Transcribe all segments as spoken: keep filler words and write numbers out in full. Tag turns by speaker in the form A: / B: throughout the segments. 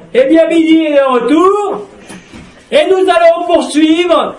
A: Eh bien, midi est de retour, et nous allons poursuivre.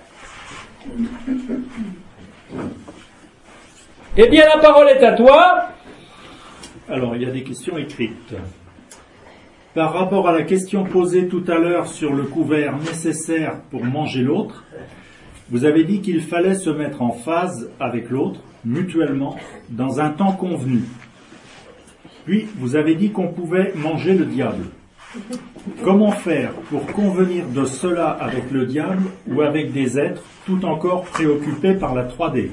A: Eh bien, la parole est à toi.
B: Alors, il y a des questions écrites. Par rapport à la question posée tout à l'heure sur le couvert nécessaire pour manger l'autre, vous avez dit qu'il fallait se mettre en phase avec l'autre, mutuellement, dans un temps convenu. Puis, vous avez dit qu'on pouvait manger le diable. Comment faire pour convenir de cela avec le diable ou avec des êtres tout encore préoccupés par la trois D?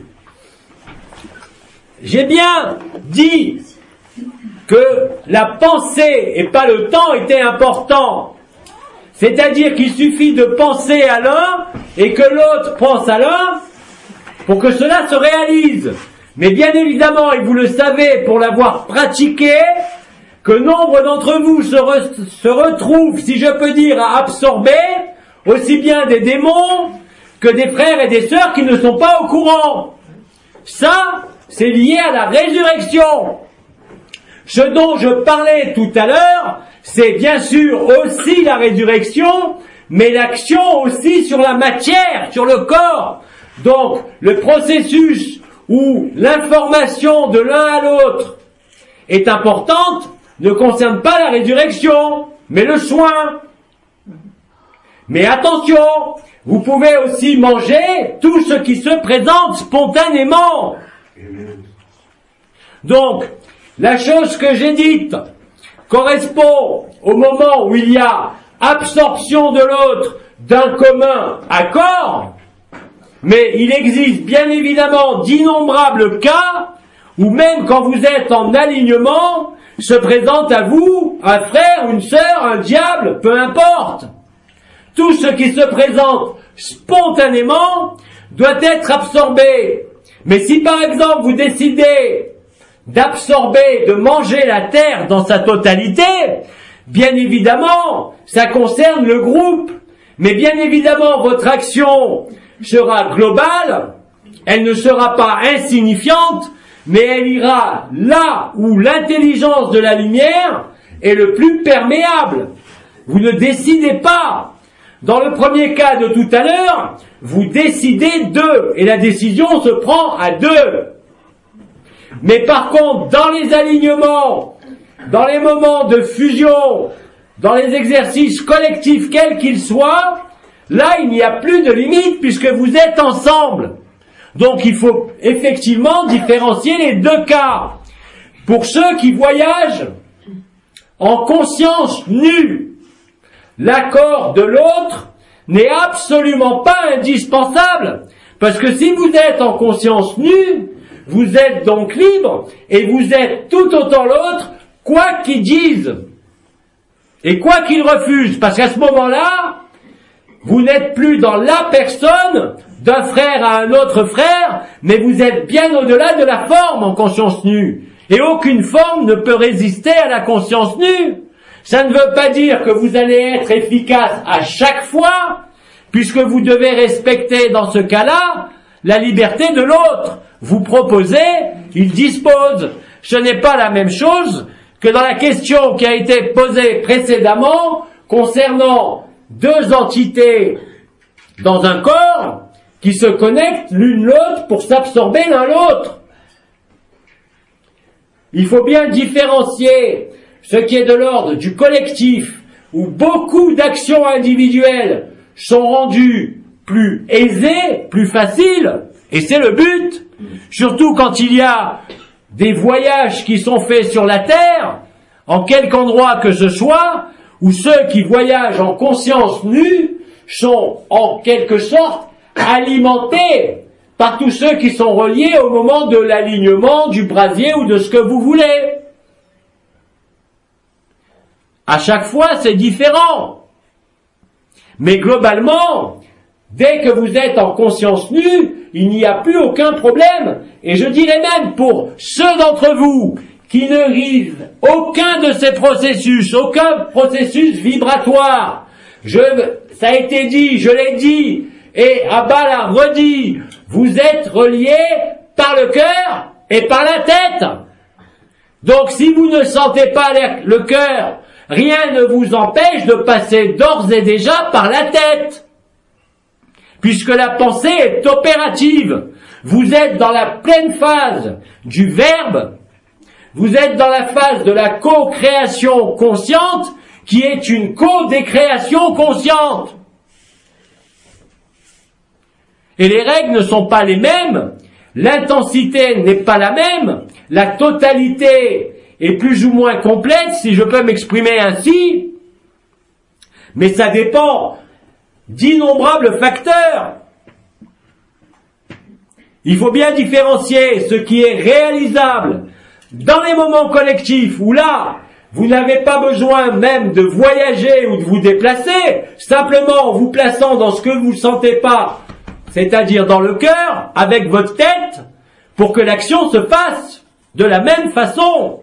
A: J'ai bien dit que la pensée et pas le temps était important. C'est-à-dire qu'il suffit de penser à l'un et que l'autre pense à l'un pour que cela se réalise. Mais bien évidemment, et vous le savez pour l'avoir pratiqué, que nombre d'entre vous se, re- se retrouvent, si je peux dire, à absorber aussi bien des démons que des frères et des sœurs qui ne sont pas au courant. Ça, c'est lié à la résurrection. Ce dont je parlais tout à l'heure, c'est bien sûr aussi la résurrection, mais l'action aussi sur la matière, sur le corps. Donc, le processus où l'information de l'un à l'autre est importante ne concerne pas la résurrection, mais le soin. Mais attention, vous pouvez aussi manger tout ce qui se présente spontanément. Donc, la chose que j'ai dite correspond au moment où il y a absorption de l'autre d'un commun accord, mais il existe bien évidemment d'innombrables cas où même quand vous êtes en alignement, se présente à vous un frère, une sœur, un diable, peu importe. Tout ce qui se présente spontanément doit être absorbé. Mais si par exemple vous décidez d'absorber, de manger la terre dans sa totalité, bien évidemment, ça concerne le groupe. Mais bien évidemment, votre action sera globale, elle ne sera pas insignifiante, mais elle ira là où l'intelligence de la lumière est le plus perméable. Vous ne décidez pas. Dans le premier cas de tout à l'heure, vous décidez deux, et la décision se prend à deux. Mais par contre, dans les alignements, dans les moments de fusion, dans les exercices collectifs quels qu'ils soient, là il n'y a plus de limite puisque vous êtes ensemble. Donc il faut effectivement différencier les deux cas. Pour ceux qui voyagent en conscience nue, l'accord de l'autre n'est absolument pas indispensable. Parce que si vous êtes en conscience nue, vous êtes donc libre et vous êtes tout autant l'autre, quoi qu'il dise et quoi qu'il refuse. Parce qu'à ce moment-là, vous n'êtes plus dans la personne d'un frère à un autre frère, mais vous êtes bien au-delà de la forme en conscience nue. Et aucune forme ne peut résister à la conscience nue. Ça ne veut pas dire que vous allez être efficace à chaque fois, puisque vous devez respecter dans ce cas-là la liberté de l'autre. Vous proposez, il dispose. Ce n'est pas la même chose que dans la question qui a été posée précédemment concernant deux entités dans un corps qui se connectent l'une l'autre pour s'absorber l'un l'autre. Il faut bien différencier ce qui est de l'ordre du collectif, où beaucoup d'actions individuelles sont rendues plus aisées, plus faciles, et c'est le but, surtout quand il y a des voyages qui sont faits sur la Terre, en quelque endroit que ce soit, où ceux qui voyagent en conscience nue sont en quelque sorte alimentés par tous ceux qui sont reliés au moment de l'alignement du brasier ou de ce que vous voulez. À chaque fois, c'est différent. Mais globalement, dès que vous êtes en conscience nue, il n'y a plus aucun problème. Et je dirais même pour ceux d'entre vous qui ne vivent aucun de ces processus, aucun processus vibratoire. Je, ça a été dit, je l'ai dit, et Abba l'a redit, vous êtes reliés par le cœur et par la tête. Donc si vous ne sentez pas le cœur rien ne vous empêche de passer d'ores et déjà par la tête, puisque la pensée est opérative. Vous êtes dans la pleine phase du verbe, vous êtes dans la phase de la co-création consciente, qui est une co-décréation consciente. Et les règles ne sont pas les mêmes, l'intensité n'est pas la même, la totalité est plus ou moins complète, si je peux m'exprimer ainsi, mais ça dépend d'innombrables facteurs. Il faut bien différencier ce qui est réalisable dans les moments collectifs où là, vous n'avez pas besoin même de voyager ou de vous déplacer, simplement en vous plaçant dans ce que vous ne sentez pas, c'est-à-dire dans le cœur, avec votre tête, pour que l'action se fasse de la même façon.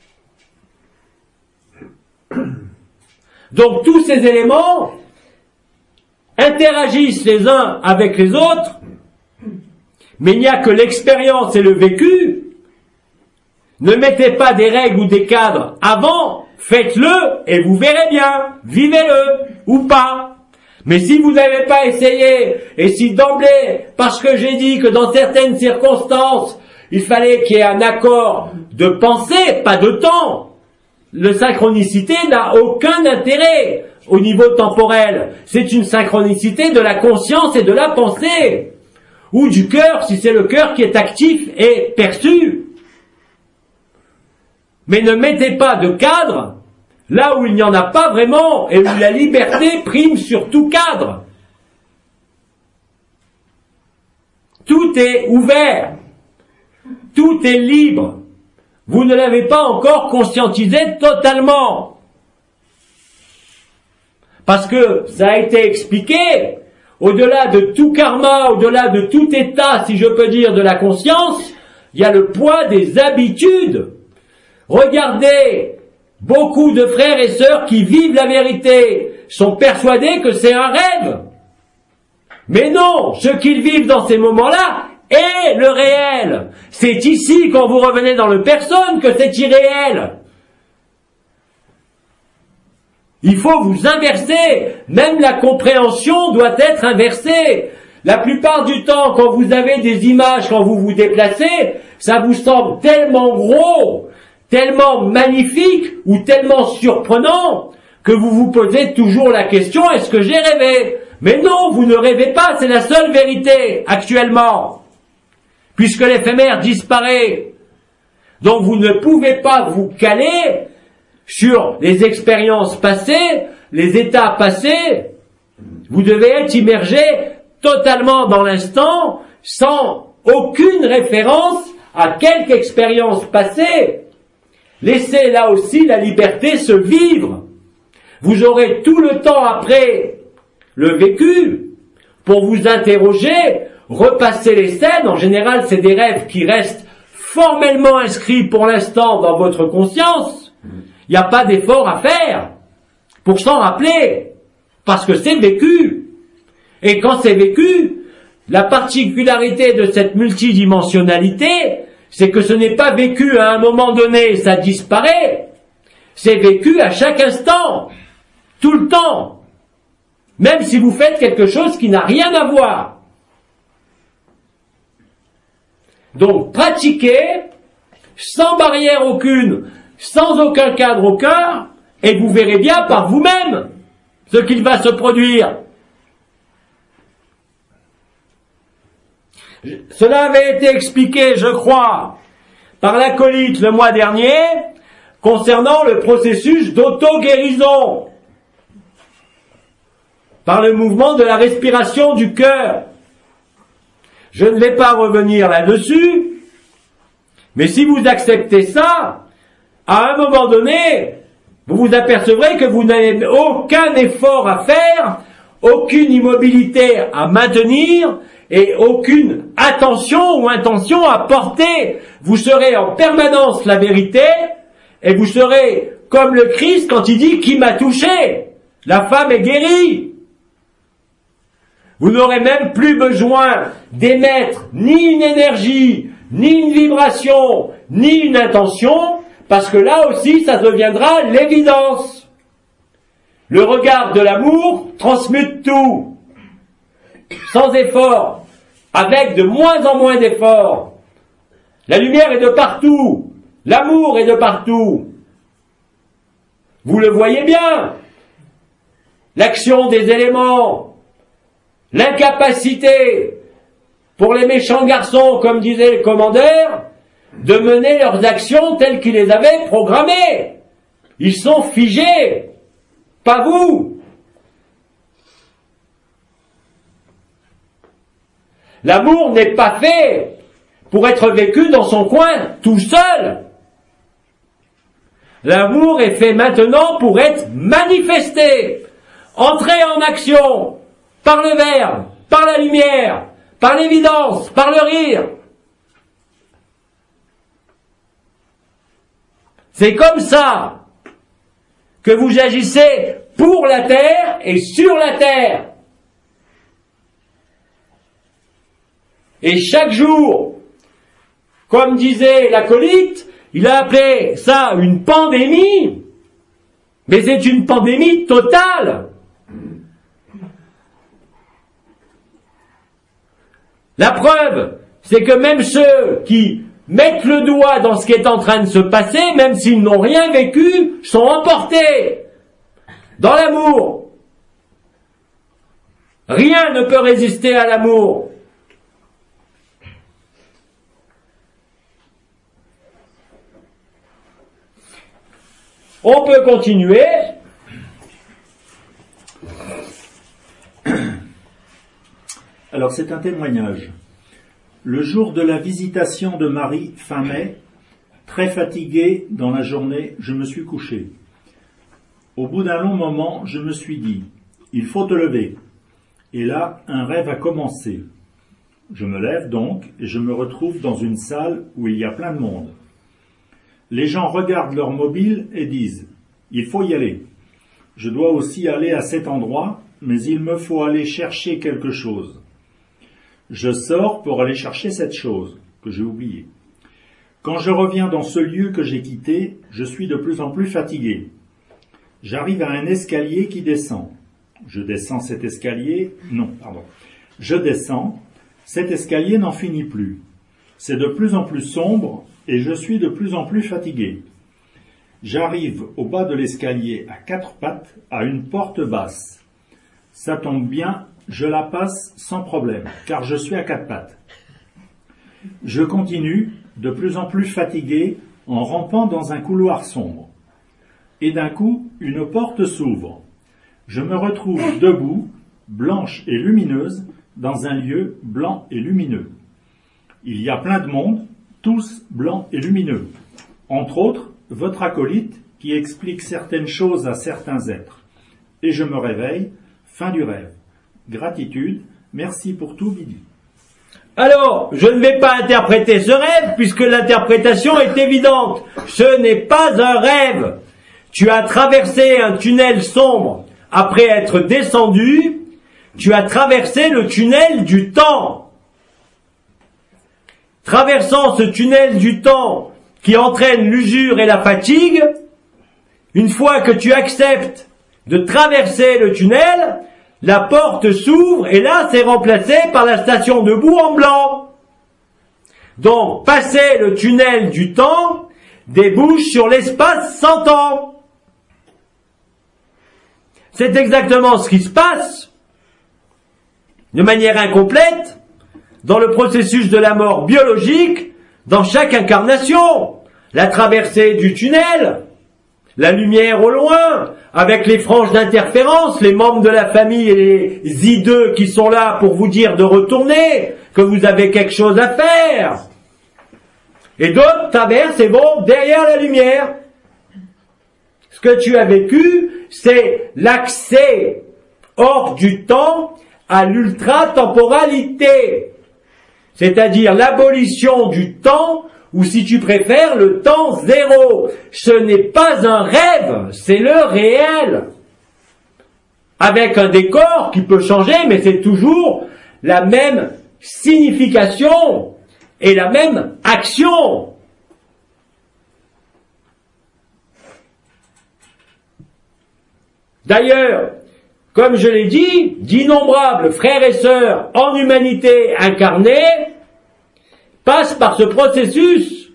A: Donc tous ces éléments interagissent les uns avec les autres, mais il n'y a que l'expérience et le vécu. Ne mettez pas des règles ou des cadres avant, faites-le et vous verrez bien, vivez-le ou pas. Mais si vous n'avez pas essayé, et si d'emblée, parce que j'ai dit que dans certaines circonstances, il fallait qu'il y ait un accord de pensée, pas de temps, la synchronicité n'a aucun intérêt au niveau temporel. C'est une synchronicité de la conscience et de la pensée, ou du cœur, si c'est le cœur qui est actif et perçu. Mais ne mettez pas de cadre là où il n'y en a pas vraiment et où la liberté prime sur tout cadre. Tout est ouvert, tout est libre. Vous ne l'avez pas encore conscientisé totalement. Parce que ça a été expliqué, au-delà de tout karma, au-delà de tout état, si je peux dire, de la conscience, il y a le poids des habitudes. Regardez, beaucoup de frères et sœurs qui vivent la vérité sont persuadés que c'est un rêve. Mais non, ce qu'ils vivent dans ces moments-là est le réel. C'est ici, quand vous revenez dans le personne, que c'est irréel. Il faut vous inverser. Même la compréhension doit être inversée. La plupart du temps, quand vous avez des images, quand vous vous déplacez, ça vous semble tellement gros, tellement magnifique ou tellement surprenant que vous vous posez toujours la question, est-ce que j'ai rêvé? Mais non, vous ne rêvez pas, c'est la seule vérité actuellement, puisque l'éphémère disparaît. Donc vous ne pouvez pas vous caler sur les expériences passées, les états passés. Vous devez être immergé totalement dans l'instant, sans aucune référence à quelque expérience passée. Laissez là aussi la liberté se vivre. Vous aurez tout le temps après le vécu pour vous interroger, repasser les scènes. En général, c'est des rêves qui restent formellement inscrits pour l'instant dans votre conscience. Il n'y a pas d'effort à faire pour s'en rappeler, parce que c'est vécu. Et quand c'est vécu, la particularité de cette multidimensionnalité, c'est que ce n'est pas vécu à un moment donné, ça disparaît. C'est vécu à chaque instant, tout le temps. Même si vous faites quelque chose qui n'a rien à voir. Donc, pratiquez, sans barrière aucune, sans aucun cadre au cœur, et vous verrez bien par vous-même ce qu'il va se produire. Cela avait été expliqué, je crois, par l'acolyte le mois dernier, concernant le processus d'auto-guérison, par le mouvement de la respiration du cœur. Je ne vais pas revenir là-dessus, mais si vous acceptez ça, à un moment donné, vous vous apercevrez que vous n'avez aucun effort à faire, aucune immobilité à maintenir, et aucune attention ou intention à porter. Vous serez en permanence la vérité, et vous serez comme le Christ quand il dit « Qui m'a touché ?» La femme est guérie. Vous n'aurez même plus besoin d'émettre ni une énergie, ni une vibration, ni une intention, parce que là aussi, ça deviendra l'évidence. Le regard de l'amour transmute tout, sans effort, avec de moins en moins d'efforts. La lumière est de partout, l'amour est de partout. Vous le voyez bien, l'action des éléments, l'incapacité pour les méchants garçons, comme disait le commandeur, de mener leurs actions telles qu'ils les avaient programmées. Ils sont figés, pas vous. L'amour n'est pas fait pour être vécu dans son coin, tout seul. L'amour est fait maintenant pour être manifesté, entré en action, par le verbe, par la lumière, par l'évidence, par le rire. C'est comme ça que vous agissez pour la terre et sur la terre. Et chaque jour, comme disait l'acolyte, il a appelé ça une pandémie, mais c'est une pandémie totale. La preuve, c'est que même ceux qui mettent le doigt dans ce qui est en train de se passer, même s'ils n'ont rien vécu, sont emportés dans l'amour. Rien ne peut résister à l'amour. On peut continuer.
B: Alors c'est un témoignage. Le jour de la visitation de Marie, fin mai, très fatigué dans la journée, je me suis couché. Au bout d'un long moment, je me suis dit, il faut te lever. Et là, un rêve a commencé. Je me lève donc et je me retrouve dans une salle où il y a plein de monde. Les gens regardent leur mobile et disent « Il faut y aller. Je dois aussi aller à cet endroit, mais il me faut aller chercher quelque chose. » Je sors pour aller chercher cette chose que j'ai oubliée. Quand je reviens dans ce lieu que j'ai quitté, je suis de plus en plus fatigué. J'arrive à un escalier qui descend. Je descends cet escalier... Non, pardon. Je descends. Cet escalier n'en finit plus. C'est de plus en plus sombre et je suis de plus en plus fatigué. J'arrive au bas de l'escalier à quatre pattes, à une porte basse. Ça tombe bien, je la passe sans problème, car je suis à quatre pattes. Je continue, de plus en plus fatigué, en rampant dans un couloir sombre. Et d'un coup, une porte s'ouvre. Je me retrouve debout, blanche et lumineuse, dans un lieu blanc et lumineux. Il y a plein de monde, tous blancs et lumineux. Entre autres, votre acolyte qui explique certaines choses à certains êtres. Et je me réveille, fin du rêve. Gratitude, merci pour tout, Billy.
A: Alors, je ne vais pas interpréter ce rêve puisque l'interprétation est évidente. Ce n'est pas un rêve. Tu as traversé un tunnel sombre. Après être descendu, tu as traversé le tunnel du temps. Traversant ce tunnel du temps qui entraîne l'usure et la fatigue, une fois que tu acceptes de traverser le tunnel, la porte s'ouvre et là c'est remplacé par la station debout en blanc. Donc passer le tunnel du temps débouche sur l'espace sans temps. C'est exactement ce qui se passe, de manière incomplète, dans le processus de la mort biologique, dans chaque incarnation. La traversée du tunnel, la lumière au loin, avec les franges d'interférence, les membres de la famille et les hideux qui sont là pour vous dire de retourner, que vous avez quelque chose à faire. Et d'autres traversent et vont derrière la lumière. Ce que tu as vécu, c'est l'accès hors du temps à l'ultra-temporalité, c'est-à-dire l'abolition du temps, ou si tu préfères, le temps zéro. Ce n'est pas un rêve, c'est le réel. Avec un décor qui peut changer, mais c'est toujours la même signification et la même action. D'ailleurs, comme je l'ai dit, d'innombrables frères et sœurs en humanité incarnée passent par ce processus.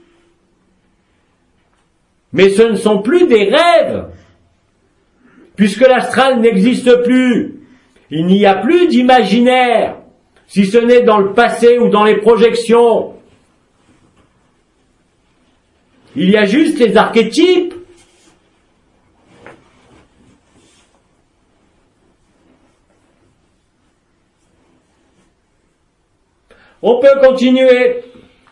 A: Mais ce ne sont plus des rêves, puisque l'astral n'existe plus. Il n'y a plus d'imaginaire, si ce n'est dans le passé ou dans les projections. Il y a juste les archétypes. On peut continuer.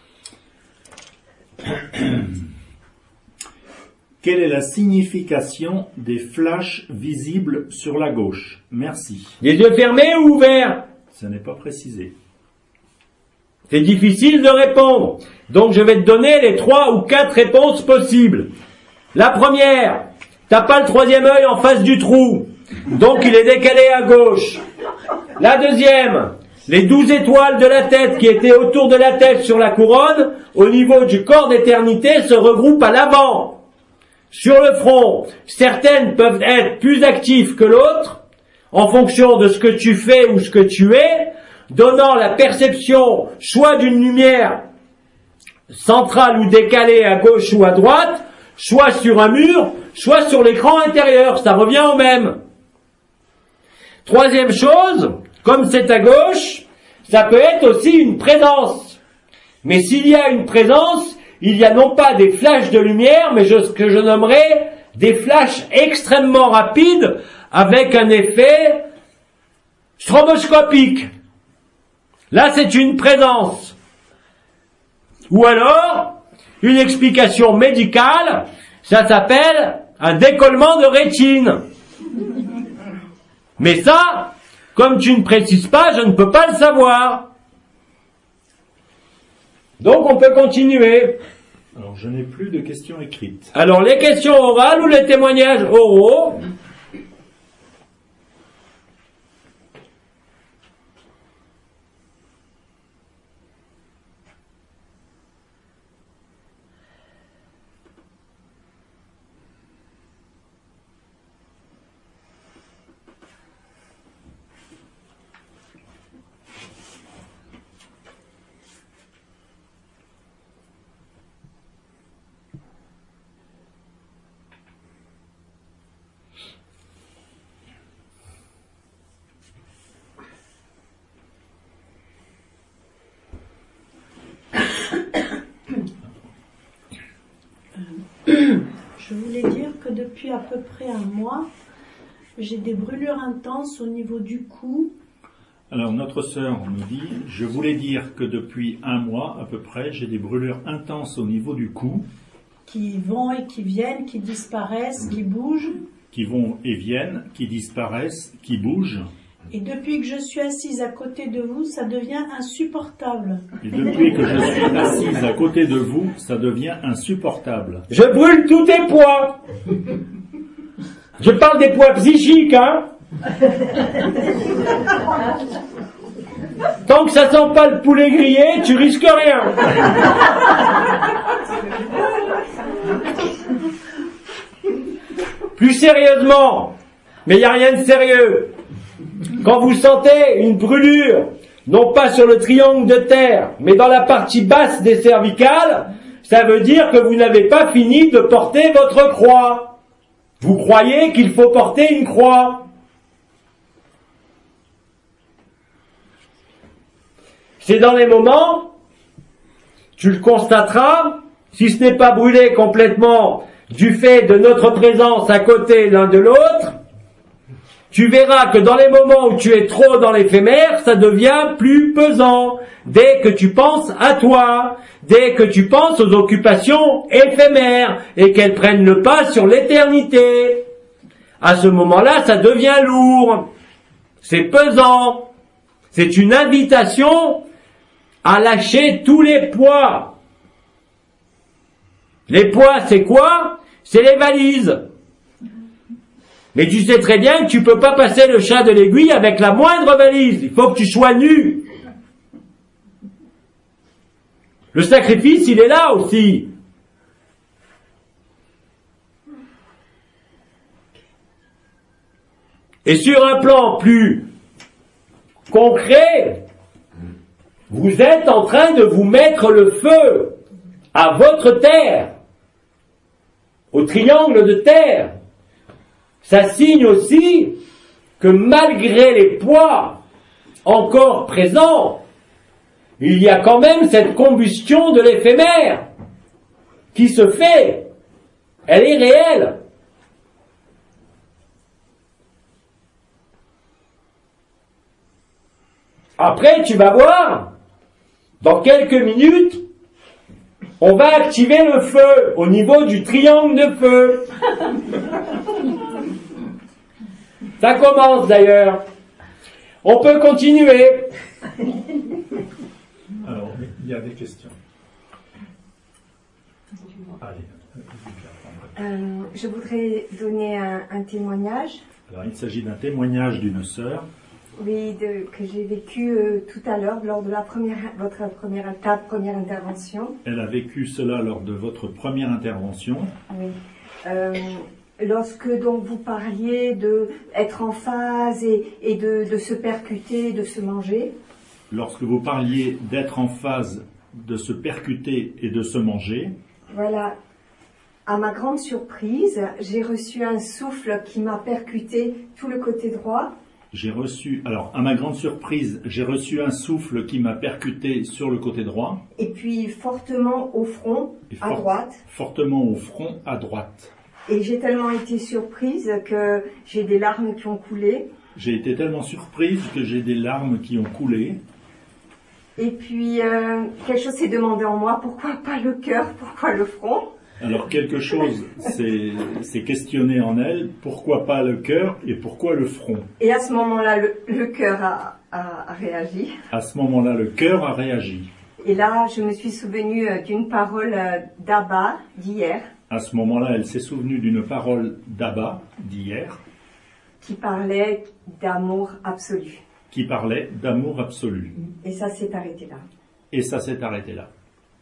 B: Quelle est la signification des flashs visibles sur la gauche? Merci.
A: Les yeux fermés ou ouverts?
B: Ce n'est pas précisé.
A: C'est difficile de répondre. Donc je vais te donner les trois ou quatre réponses possibles. La première, t'as pas le troisième œil en face du trou. Donc il est décalé à gauche. La deuxième, les douze étoiles de la tête qui étaient autour de la tête sur la couronne, au niveau du corps d'éternité, se regroupent à l'avant. Sur le front, certaines peuvent être plus actives que l'autre, en fonction de ce que tu fais ou ce que tu es, donnant la perception soit d'une lumière centrale ou décalée à gauche ou à droite, soit sur un mur, soit sur l'écran intérieur, ça revient au même. Troisième chose, comme c'est à gauche, ça peut être aussi une présence. Mais s'il y a une présence, il y a non pas des flashs de lumière, mais ce que je nommerais des flashs extrêmement rapides avec un effet stroboscopique. Là, c'est une présence. Ou alors, une explication médicale, ça s'appelle un décollement de rétine. Mais ça, comme tu ne précises pas, je ne peux pas le savoir. Donc on peut continuer.
B: Alors je n'ai plus de questions écrites.
A: Alors les questions orales ou les témoignages oraux?
C: Je voulais dire que depuis à peu près un mois, j'ai des brûlures intenses au niveau du cou.
B: Alors notre sœur nous dit, je voulais dire que depuis un mois à peu près, j'ai des brûlures intenses au niveau du cou.
C: Qui vont et qui viennent, qui disparaissent, qui bougent.
B: Qui vont et viennent, qui disparaissent, qui bougent.
C: Et depuis que je suis assise à côté de vous, ça devient insupportable.
B: Et depuis que je suis assise à côté de vous, ça devient insupportable.
A: Je brûle tous tes poids. Je parle des poids psychiques, hein. Tant que ça sent pas le poulet grillé, tu risques rien. Plus sérieusement, mais il n'y a rien de sérieux. Quand vous sentez une brûlure, non pas sur le triangle de terre, mais dans la partie basse des cervicales, ça veut dire que vous n'avez pas fini de porter votre croix. Vous croyez qu'il faut porter une croix. C'est dans les moments, tu le constateras, si ce n'est pas brûlé complètement du fait de notre présence à côté l'un de l'autre, tu verras que dans les moments où tu es trop dans l'éphémère, ça devient plus pesant. Dès que tu penses à toi, dès que tu penses aux occupations éphémères et qu'elles prennent le pas sur l'éternité, à ce moment-là, ça devient lourd. C'est pesant. C'est une invitation à lâcher tous les poids. Les poids, c'est quoi? C'est les valises. Mais tu sais très bien que tu peux pas passer le chat de l'aiguille avec la moindre valise. Il faut que tu sois nu. Le sacrifice, il est là aussi. Et sur un plan plus concret, vous êtes en train de vous mettre le feu à votre terre, au triangle de terre. Ça signe aussi que malgré les poids encore présents, il y a quand même cette combustion de l'éphémère qui se fait. Elle est réelle. Après, tu vas voir, dans quelques minutes, on va activer le feu au niveau du triangle de feu. Ça commence d'ailleurs. On peut continuer.
B: Alors, il y a des questions. Allez.
D: Euh, je voudrais donner un, un témoignage.
B: Alors, il s'agit d'un témoignage d'une sœur.
D: Oui, de, que j'ai vécu euh, tout à l'heure lors de la première, votre première étape, première intervention.
B: Elle a vécu cela lors de votre première intervention.
D: Oui. Euh, lorsque donc vous parliez de être en phase et, et de, de se percuter, de se manger.
B: Lorsque vous parliez d'être en phase, de se percuter et de se manger.
D: Voilà. À ma grande surprise, j'ai reçu un souffle qui m'a percuté tout le côté droit.
B: J'ai reçu, alors à ma grande surprise, j'ai reçu un souffle qui m'a percuté sur le côté droit.
D: Et puis fortement au front,
B: et
D: à
B: for-
D: droite.
B: Fortement au front, à droite.
D: Et j'ai tellement été surprise que j'ai des larmes qui ont coulé.
B: J'ai été tellement surprise que j'ai des larmes qui ont coulé.
D: Et puis euh, quelque chose s'est demandé en moi, pourquoi pas le cœur, pourquoi le front?
B: Alors quelque chose s'est, s'est questionné en elle, pourquoi pas le cœur et pourquoi le front?
D: Et à ce moment-là, le, le cœur a, a, a réagi.
B: À ce moment-là, le cœur a réagi.
D: Et là, je me suis souvenue d'une parole d'Abba d'hier.
B: À ce moment-là, elle s'est souvenue d'une parole d'Abba d'hier.
D: Qui parlait d'amour absolu.
B: Qui parlait d'amour absolu.
D: Et ça s'est arrêté là.
B: Et ça s'est arrêté là.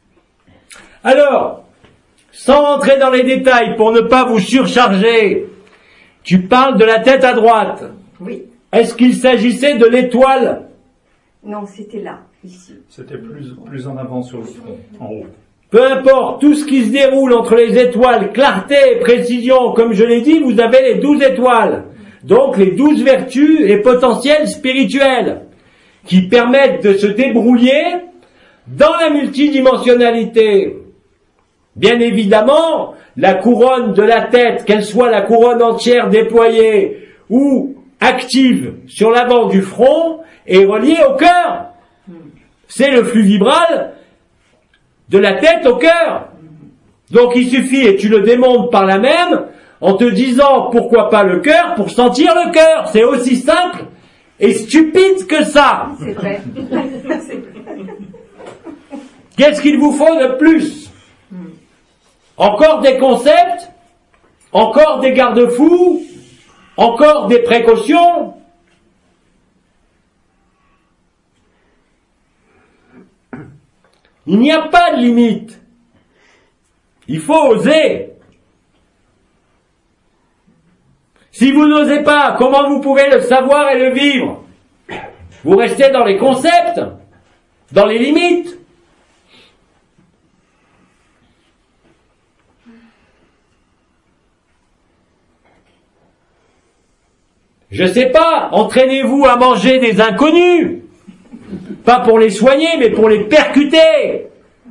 A: Alors, sans rentrer dans les détails, pour ne pas vous surcharger, tu parles de la tête à droite.
D: Oui.
A: Est-ce qu'il s'agissait de l'étoile?
D: Non, c'était là, ici.
B: C'était plus, plus en avant sur le front, en haut.
A: Peu importe, tout ce qui se déroule entre les étoiles, clarté et précision, comme je l'ai dit, vous avez les douze étoiles. Donc les douze vertus et potentiels spirituels qui permettent de se débrouiller dans la multidimensionnalité. Bien évidemment, la couronne de la tête, qu'elle soit la couronne entière déployée ou active sur l'avant du front, est reliée au cœur. C'est le flux vibral de la tête au cœur. Donc il suffit, et tu le démontres par la même, en te disant pourquoi pas le cœur, pour sentir le cœur. C'est aussi simple et stupide que ça.
D: C'est vrai.
A: Qu'est-ce qu'il vous faut de plus? Encore des concepts? Encore des garde-fous? Encore des précautions? Il n'y a pas de limite. Il faut oser. Si vous n'osez pas, comment vous pouvez le savoir et le vivre? Vous restez dans les concepts, dans les limites. Je sais pas, entraînez-vous à manger des inconnus. Pas pour les soigner, mais pour les percuter.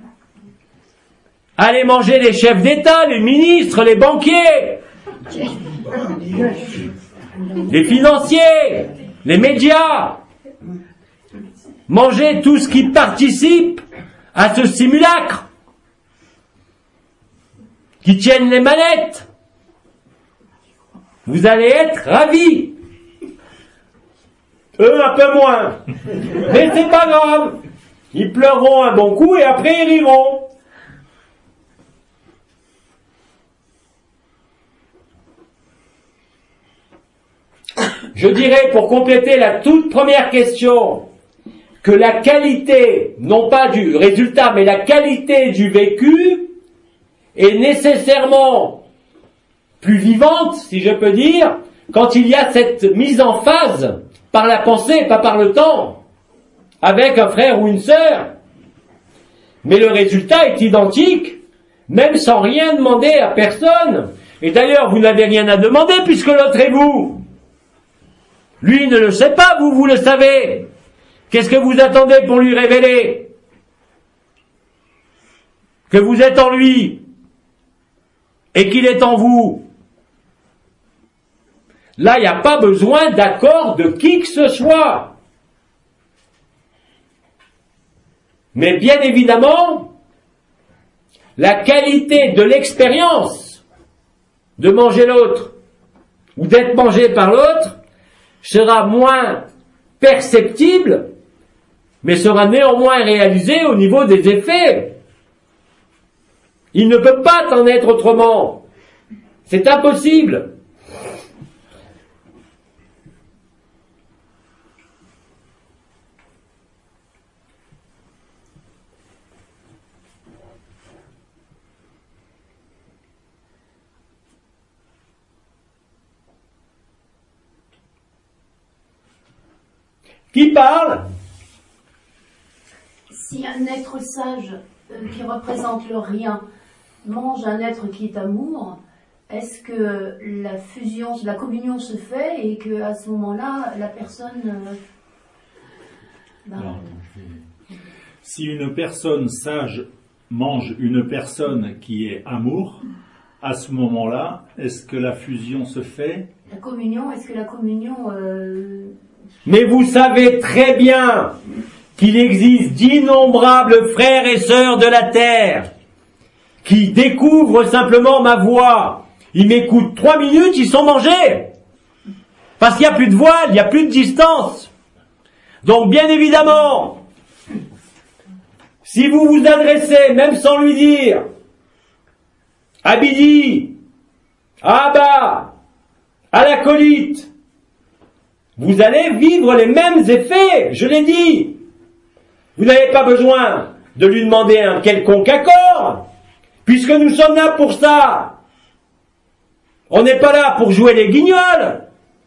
A: Allez manger les chefs d'État, les ministres, les banquiers, les financiers, les médias. Mangez tout ce qui participe à ce simulacre, qui tiennent les manettes. Vous allez être ravis. Eux, un peu moins. Mais c'est pas grave. Ils pleureront un bon coup et après ils riront. Je dirais, pour compléter la toute première question, que la qualité, non pas du résultat, mais la qualité du vécu est nécessairement plus vivante, si je peux dire, quand il y a cette mise en phase par la pensée, pas par le temps, avec un frère ou une sœur. Mais le résultat est identique, même sans rien demander à personne. Et d'ailleurs, vous n'avez rien à demander puisque l'autre est vous. Lui ne le sait pas, vous, vous le savez. Qu'est-ce que vous attendez pour lui révéler? Que vous êtes en lui et qu'il est en vous. Là, il n'y a pas besoin d'accord de qui que ce soit. Mais bien évidemment, la qualité de l'expérience de manger l'autre ou d'être mangé par l'autre sera moins perceptible, mais sera néanmoins réalisée au niveau des effets. Il ne peut pas en être autrement. C'est impossible. Qui parle?
E: Si un être sage euh, qui représente le rien mange un être qui est amour, est-ce que la fusion, la communion se fait et que à ce moment-là, la personne... Euh, ben,
B: Alors, si une personne sage mange une personne qui est amour, à ce moment-là, est-ce que la fusion se fait?
E: La communion, est-ce que la communion... Euh,
A: Mais vous savez très bien qu'il existe d'innombrables frères et sœurs de la terre qui découvrent simplement ma voix. Ils m'écoutent trois minutes, ils sont mangés. Parce qu'il n'y a plus de voile, il n'y a plus de distance. Donc bien évidemment, si vous vous adressez, même sans lui dire, à Bidi, à Abba, à l'acolyte, vous allez vivre les mêmes effets, je l'ai dit. Vous n'avez pas besoin de lui demander un quelconque accord, puisque nous sommes là pour ça. On n'est pas là pour jouer les guignols.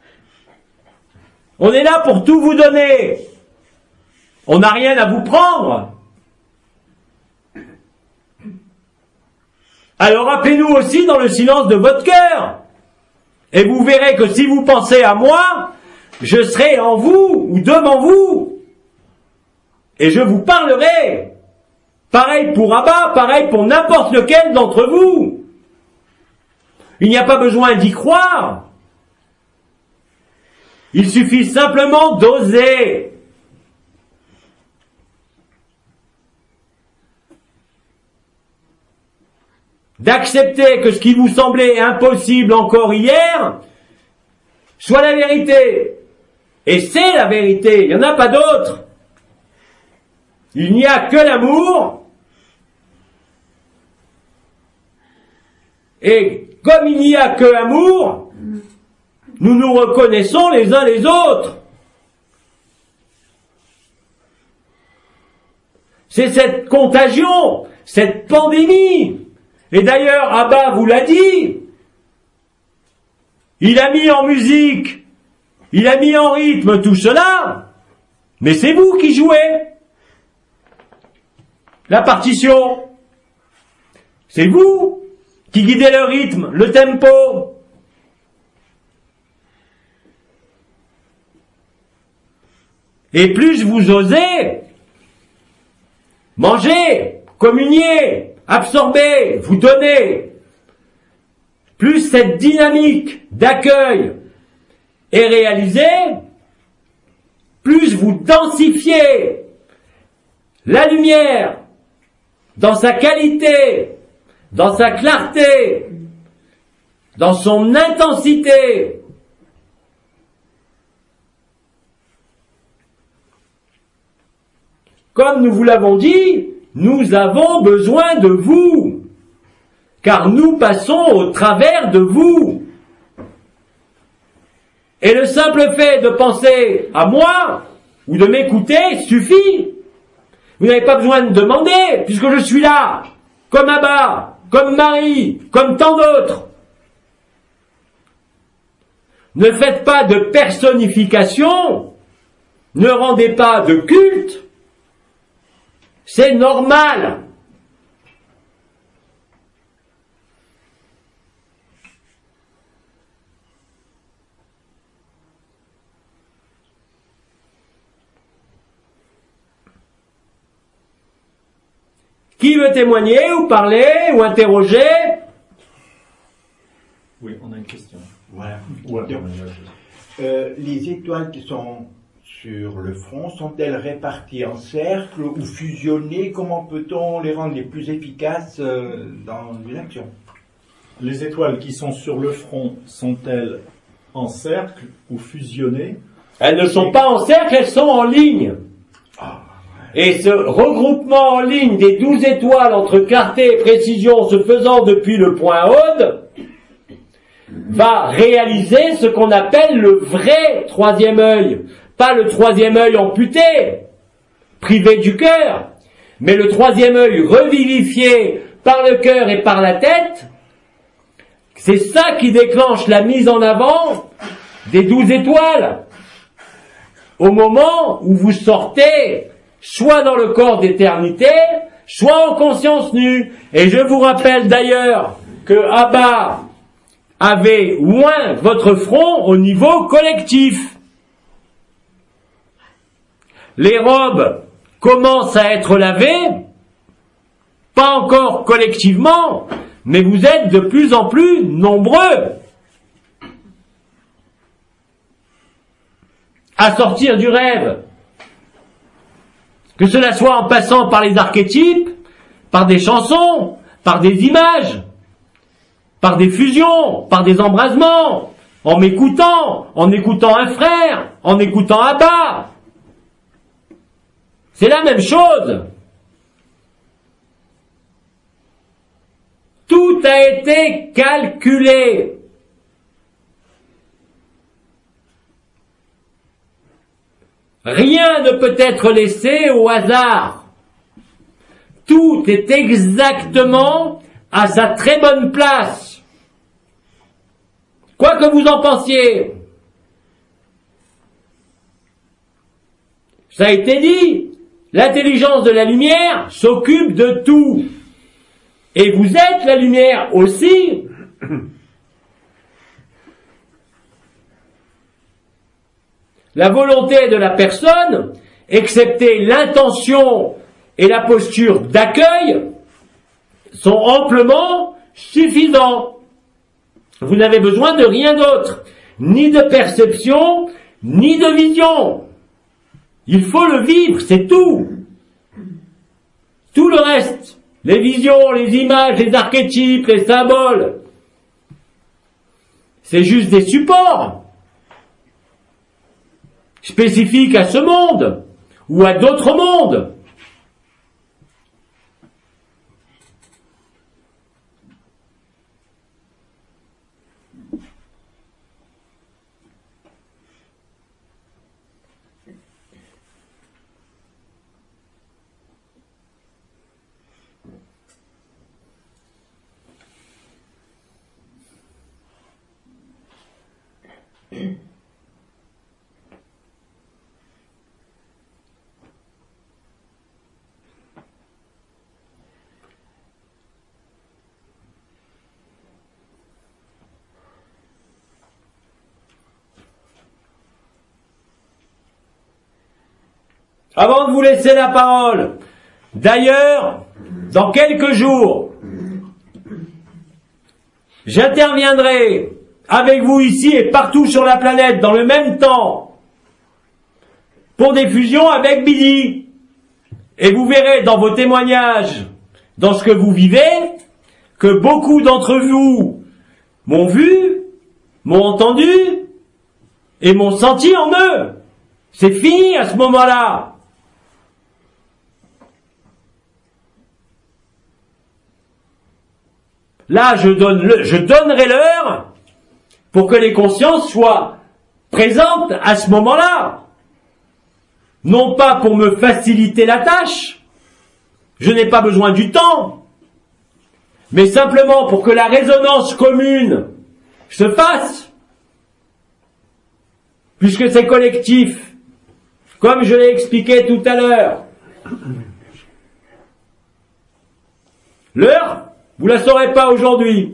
A: On est là pour tout vous donner. On n'a rien à vous prendre. Alors appelez-nous aussi dans le silence de votre cœur. Et vous verrez que si vous pensez à moi, je serai en vous ou devant vous. Et je vous parlerai. Pareil pour Abba, pareil pour n'importe lequel d'entre vous. Il n'y a pas besoin d'y croire. Il suffit simplement d'oser. D'accepter que ce qui vous semblait impossible encore hier soit la vérité. Et c'est la vérité, il n'y en a pas d'autre. Il n'y a que l'amour. Et comme il n'y a que l'amour, nous nous reconnaissons les uns les autres. C'est cette contagion, cette pandémie. Et d'ailleurs, Abba vous l'a dit. Il a mis en musique, il a mis en rythme tout cela, mais c'est vous qui jouez. La partition, c'est vous qui guidez le rythme, le tempo. Et plus vous osez manger, communier, absorber, vous donner, plus cette dynamique d'accueil est réalisée, plus vous densifiez la lumière dans sa qualité, dans sa clarté, dans son intensité. Comme nous vous l'avons dit, nous avons besoin de vous, car nous passons au travers de vous. Et le simple fait de penser à moi, ou de m'écouter, suffit. Vous n'avez pas besoin de demander, puisque je suis là, comme Abba, comme Marie, comme tant d'autres. Ne faites pas de personnification, ne rendez pas de culte, c'est normal. Qui veut témoigner ou parler ou interroger?
B: Oui, on a une question.
F: Voilà.
B: Ouais,
F: Donc, euh, les étoiles qui sont sur le front sont-elles réparties en cercle ou fusionnées? Comment peut-on les rendre les plus efficaces euh, dans une action?
B: Les étoiles qui sont sur le front sont-elles en cercle ou fusionnées?
A: Elles ne sont pas en cercle, elles sont en ligne. Et ce regroupement en ligne des douze étoiles entre clarté et précision se faisant depuis le point Aude va réaliser ce qu'on appelle le vrai troisième œil. Pas le troisième œil amputé, privé du cœur, mais le troisième œil revivifié par le cœur et par la tête. C'est ça qui déclenche la mise en avant des douze étoiles. Au moment où vous sortez soit dans le corps d'éternité, soit en conscience nue. Et je vous rappelle d'ailleurs que Abba avait oint votre front au niveau collectif. Les robes commencent à être lavées, pas encore collectivement, mais vous êtes de plus en plus nombreux à sortir du rêve. Que cela soit en passant par les archétypes, par des chansons, par des images, par des fusions, par des embrasements, en m'écoutant, en écoutant un frère, en écoutant Abba. C'est la même chose. Tout a été calculé. Rien ne peut être laissé au hasard. Tout est exactement à sa très bonne place. Quoi que vous en pensiez. Ça a été dit, l'intelligence de la lumière s'occupe de tout. Et vous êtes la lumière aussi. La volonté de la personne, excepté l'intention et la posture d'accueil, sont amplement suffisants. Vous n'avez besoin de rien d'autre, ni de perception, ni de vision. Il faut le vivre, c'est tout. Tout le reste, les visions, les images, les archétypes, les symboles, c'est juste des supports spécifiques à ce monde ou à d'autres mondes. Avant de vous laisser la parole, d'ailleurs, dans quelques jours, j'interviendrai avec vous ici et partout sur la planète dans le même temps pour des fusions avec Billy. Et vous verrez dans vos témoignages, dans ce que vous vivez, que beaucoup d'entre vous m'ont vu, m'ont entendu et m'ont senti en eux. C'est fini à ce moment-là. Là, je, donne le, je donnerai l'heure pour que les consciences soient présentes à ce moment-là. Non pas pour me faciliter la tâche, je n'ai pas besoin du temps, mais simplement pour que la résonance commune se fasse. puisque c'est collectif, comme je l'ai expliqué tout à l'heure. L'heure, vous la saurez pas aujourd'hui.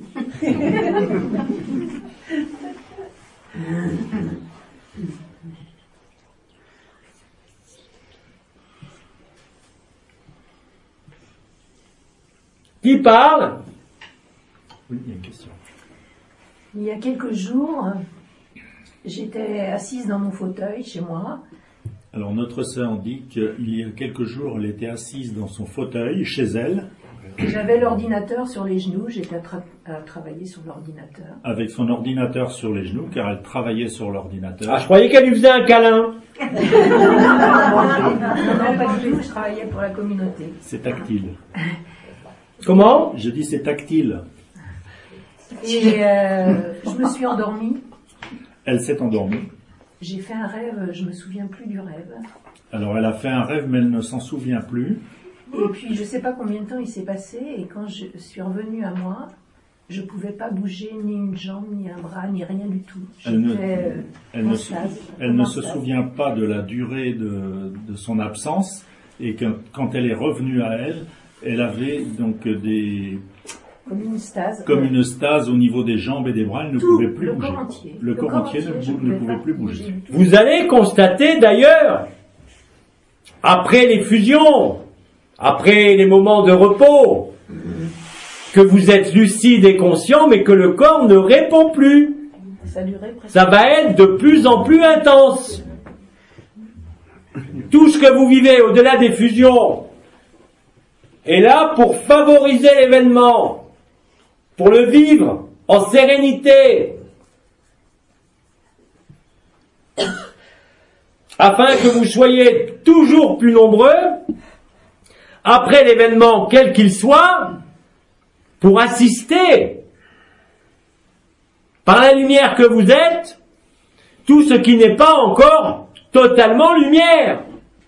A: Qui parle?
B: Oui, il y a une question.
G: Il y a quelques jours, j'étais assise dans mon fauteuil chez moi.
B: Alors notre sœur dit qu'il y a quelques jours, elle était assise dans son fauteuil chez elle.
G: J'avais l'ordinateur sur les genoux, j'étais à, tra à travailler sur l'ordinateur.
B: Avec son ordinateur sur les genoux, car elle travaillait sur l'ordinateur.
A: Ah, je croyais qu'elle lui faisait un câlin.
G: Non, pas du tout, je travaillais pour la communauté.
B: C'est tactile.
A: Comment?
B: Je dis c'est tactile.
G: Et euh, je me suis endormie.
B: Elle s'est endormie.
G: J'ai fait un rêve, je me souviens plus du rêve.
B: Alors elle a fait un rêve, mais elle ne s'en souvient plus.
G: Et puis je sais pas combien de temps il s'est passé, et quand je suis revenue à moi, je pouvais pas bouger ni une jambe, ni un bras, ni rien du tout.
B: Elle ne,
G: J'étais
B: elle
G: en
B: ne,
G: stase,
B: elle
G: comme
B: ne
G: en
B: se
G: stase.
B: souvient pas de la durée de, de son absence, et que, quand elle est revenue à elle, elle avait donc des...
G: Comme une stase.
B: Comme une stase au niveau des jambes et des bras, elle ne
G: Tout,
B: pouvait plus
G: le
B: bouger.
G: corps entier.
B: Le,
G: Le
B: corps
G: corps
B: entier,
G: entier,
B: ne,
G: je
B: bou-
G: pouvais
B: ne pouvait
G: pas
B: plus
G: bouger
B: bouger.
G: du tout.
A: Vous allez constater d'ailleurs, après les fusions, après les moments de repos, que vous êtes lucide et conscient, mais que le corps ne répond plus.
G: Ça durait presque.
A: Ça va être de plus en plus intense. Tout ce que vous vivez au-delà des fusions est là pour favoriser l'événement, pour le vivre en sérénité, afin que vous soyez toujours plus nombreux, après l'événement quel qu'il soit, pour assister, par la lumière que vous êtes, tout ce qui n'est pas encore totalement lumière.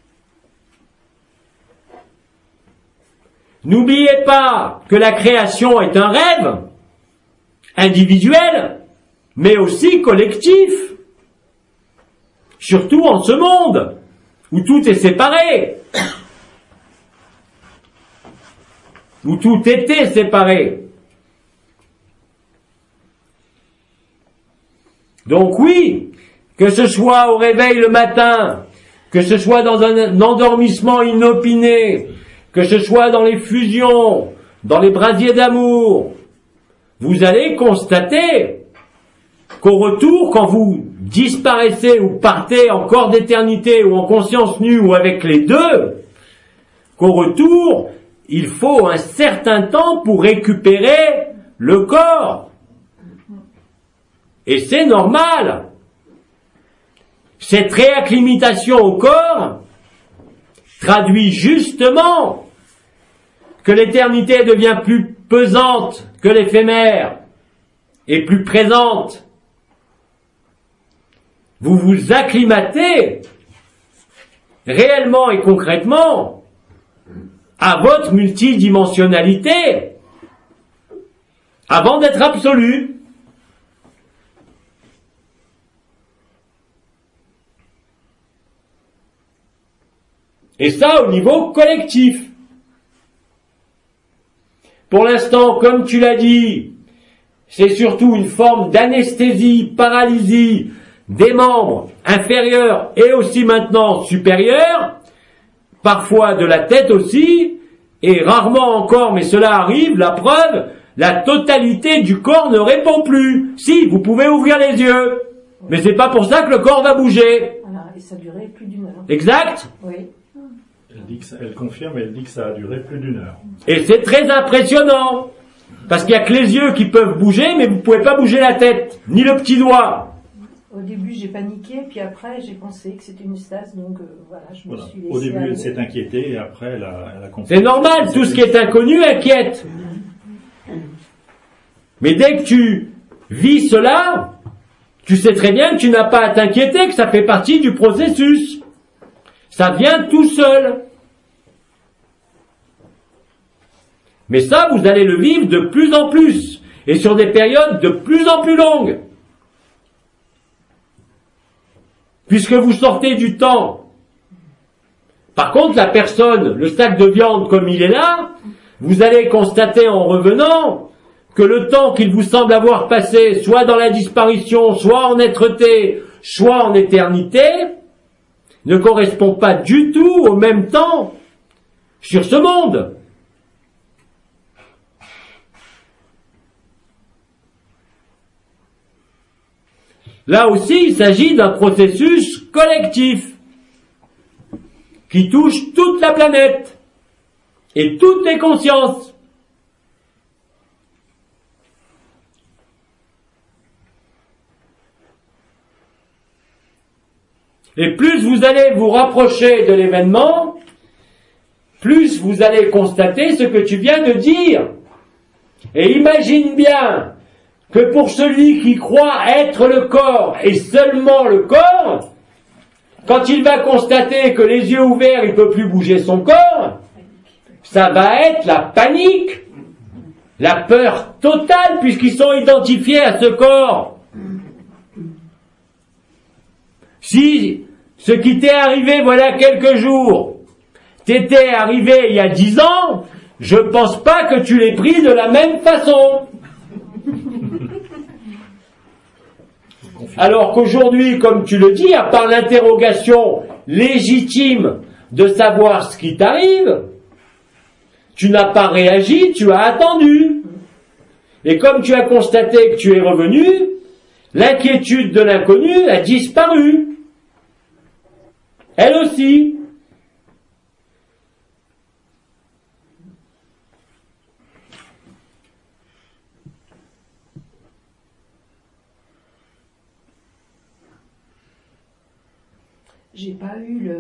A: N'oubliez pas que la création est un rêve, individuel, mais aussi collectif. Surtout en ce monde, où tout est séparé, où tout était séparé. Donc oui, que ce soit au réveil le matin, que ce soit dans un endormissement inopiné, que ce soit dans les fusions, dans les brasiers d'amour, vous allez constater qu'au retour, quand vous disparaissez ou partez en corps d'éternité ou en conscience nue ou avec les deux, qu'au retour, il faut un certain temps pour récupérer le corps. Et c'est normal. Cette réacclimatation au corps traduit justement que l'éternité devient plus pesante que l'éphémère et plus présente. Vous vous acclimatez réellement et concrètement à votre multidimensionnalité avant d'être absolu. Et ça au niveau collectif. Pour l'instant, comme tu l'as dit, c'est surtout une forme d'anesthésie, paralysie des membres inférieurs et aussi maintenant supérieurs, parfois de la tête aussi, et rarement encore, mais cela arrive, la preuve, la totalité du corps ne répond plus. Si, vous pouvez ouvrir les yeux, mais c'est pas pour ça que le corps va bouger.
G: Voilà, et ça durait plus d'une heure.
A: Exact?
G: Oui.
B: Elle, dit que ça, elle confirme, elle dit que ça a duré plus d'une heure.
A: Et c'est très impressionnant, parce qu'il n'y a que les yeux qui peuvent bouger, mais vous pouvez pas bouger la tête, ni le petit doigt.
G: Au début, j'ai paniqué, puis après, j'ai pensé que c'était une stase, donc euh, voilà, je me
B: Voilà.
G: suis laissée
B: Au début,
G: aller.
B: elle s'est inquiétée et après, elle a, elle a compris.
A: C'est normal, tout ce qui est inconnu inquiète. Mais dès que tu vis cela, tu sais très bien que tu n'as pas à t'inquiéter, que ça fait partie du processus. Ça vient tout seul. Mais ça, vous allez le vivre de plus en plus, et sur des périodes de plus en plus longues. puisque vous sortez du temps. Par contre, la personne, le sac de viande comme il est là, vous allez constater en revenant que le temps qu'il vous semble avoir passé, soit dans la disparition, soit en êtreté, soit en éternité, ne correspond pas du tout au même temps sur ce monde. Là aussi, il s'agit d'un processus collectif qui touche toute la planète et toutes les consciences. Et plus vous allez vous rapprocher de l'événement, plus vous allez constater ce que tu viens de dire. Et imagine bien que pour celui qui croit être le corps et seulement le corps, quand il va constater que les yeux ouverts, il ne peut plus bouger son corps, ça va être la panique, la peur totale puisqu'ils sont identifiés à ce corps. Si ce qui t'est arrivé voilà quelques jours, t'était arrivé il y a dix ans, je pense pas que tu l'aies pris de la même façon. Alors qu'aujourd'hui, comme tu le dis, à part l'interrogation légitime de savoir ce qui t'arrive, tu n'as pas réagi, tu as attendu. Et comme tu as constaté que tu es revenu, l'inquiétude de l'inconnu a disparu. Elle aussi.
G: J'ai pas eu le,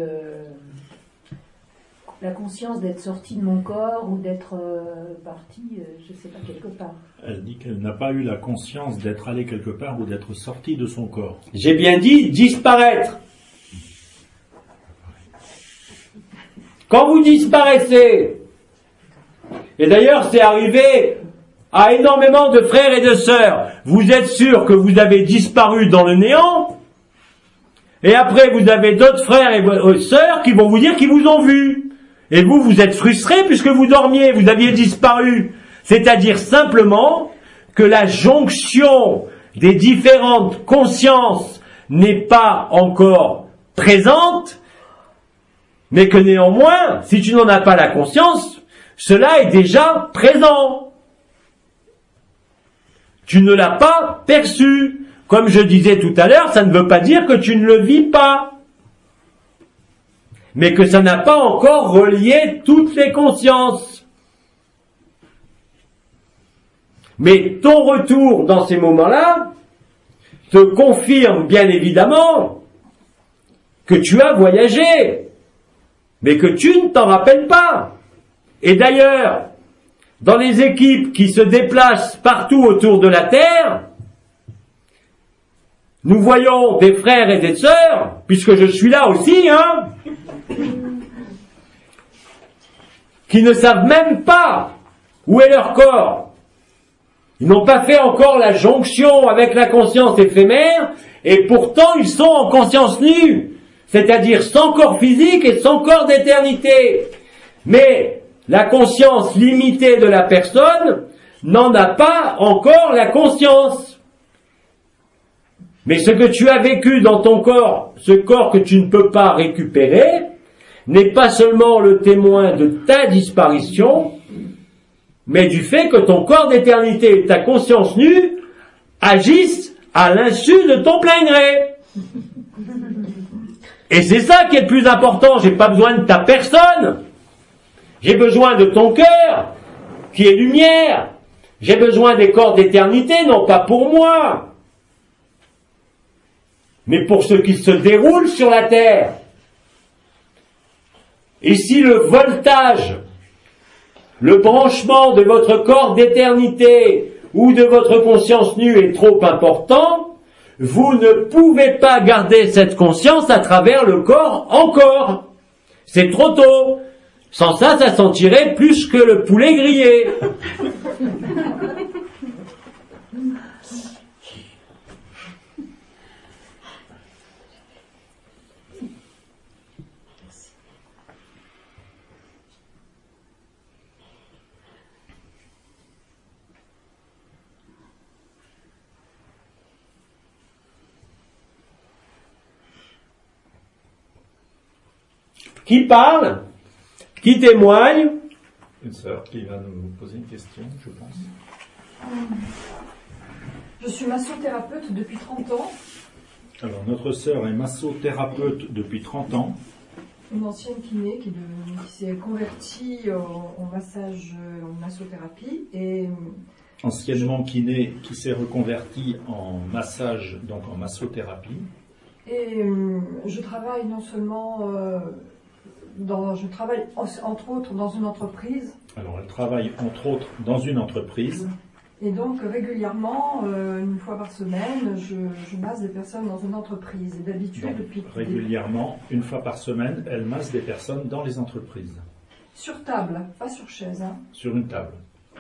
G: la conscience d'être sortie de mon corps ou d'être euh, partie, euh, je sais pas, quelque part.
B: Elle dit qu'elle n'a pas eu la conscience d'être allée quelque part ou d'être sortie de son corps.
A: J'ai bien dit disparaître. Quand vous disparaissez, et d'ailleurs c'est arrivé à énormément de frères et de sœurs, vous êtes sûr que vous avez disparu dans le néant? Et après, vous avez d'autres frères et sœurs qui vont vous dire qu'ils vous ont vu. Et vous, vous êtes frustrés puisque vous dormiez, vous aviez disparu. C'est-à-dire simplement que la jonction des différentes consciences n'est pas encore présente, mais que néanmoins, si tu n'en as pas la conscience, cela est déjà présent. Tu ne l'as pas perçu. Comme je disais tout à l'heure, ça ne veut pas dire que tu ne le vis pas, mais que ça n'a pas encore relié toutes les consciences. Mais ton retour dans ces moments-là te confirme bien évidemment que tu as voyagé, mais que tu ne t'en rappelles pas. Et d'ailleurs, dans les équipes qui se déplacent partout autour de la Terre, nous voyons des frères et des sœurs, puisque je suis là aussi, hein, qui ne savent même pas où est leur corps. Ils n'ont pas fait encore la jonction avec la conscience éphémère, et pourtant ils sont en conscience nue, c'est-à-dire sans corps physique et sans corps d'éternité. Mais la conscience limitée de la personne n'en a pas encore la conscience. Mais ce que tu as vécu dans ton corps, ce corps que tu ne peux pas récupérer, n'est pas seulement le témoin de ta disparition, mais du fait que ton corps d'éternité et ta conscience nue agissent à l'insu de ton plein gré. Et c'est ça qui est le plus important. J'ai pas besoin de ta personne. J'ai besoin de ton cœur, qui est lumière. J'ai besoin des corps d'éternité, non pas pour moi, mais pour ce qui se déroule sur la terre. Et si le voltage, le branchement de votre corps d'éternité ou de votre conscience nue est trop important, vous ne pouvez pas garder cette conscience à travers le corps encore. C'est trop tôt. Sans ça, ça sentirait plus que le poulet grillé. Qui parle? Qui témoigne?
B: Une sœur qui va nous poser une question, je pense.
H: Je suis massothérapeute depuis trente ans.
B: Alors, notre sœur est massothérapeute depuis trente ans.
H: Une ancienne kiné qui, de- qui s'est convertie au, au massage, euh, en massothérapie. Et
B: Anciennement kiné qui s'est reconvertie en massage, donc en massothérapie.
H: Et euh, je travaille non seulement, euh, dans, je travaille en- entre autres dans une entreprise,
B: Alors, elle travaille entre autres dans une entreprise.
H: et donc régulièrement, euh, une fois par semaine, je, je masse des personnes dans une entreprise. Et d'habitude,
B: Donc,
H: depuis
B: régulièrement, une fois par semaine, elle masse des personnes dans les entreprises,
H: sur table, pas sur chaise. Hein.
B: sur une table.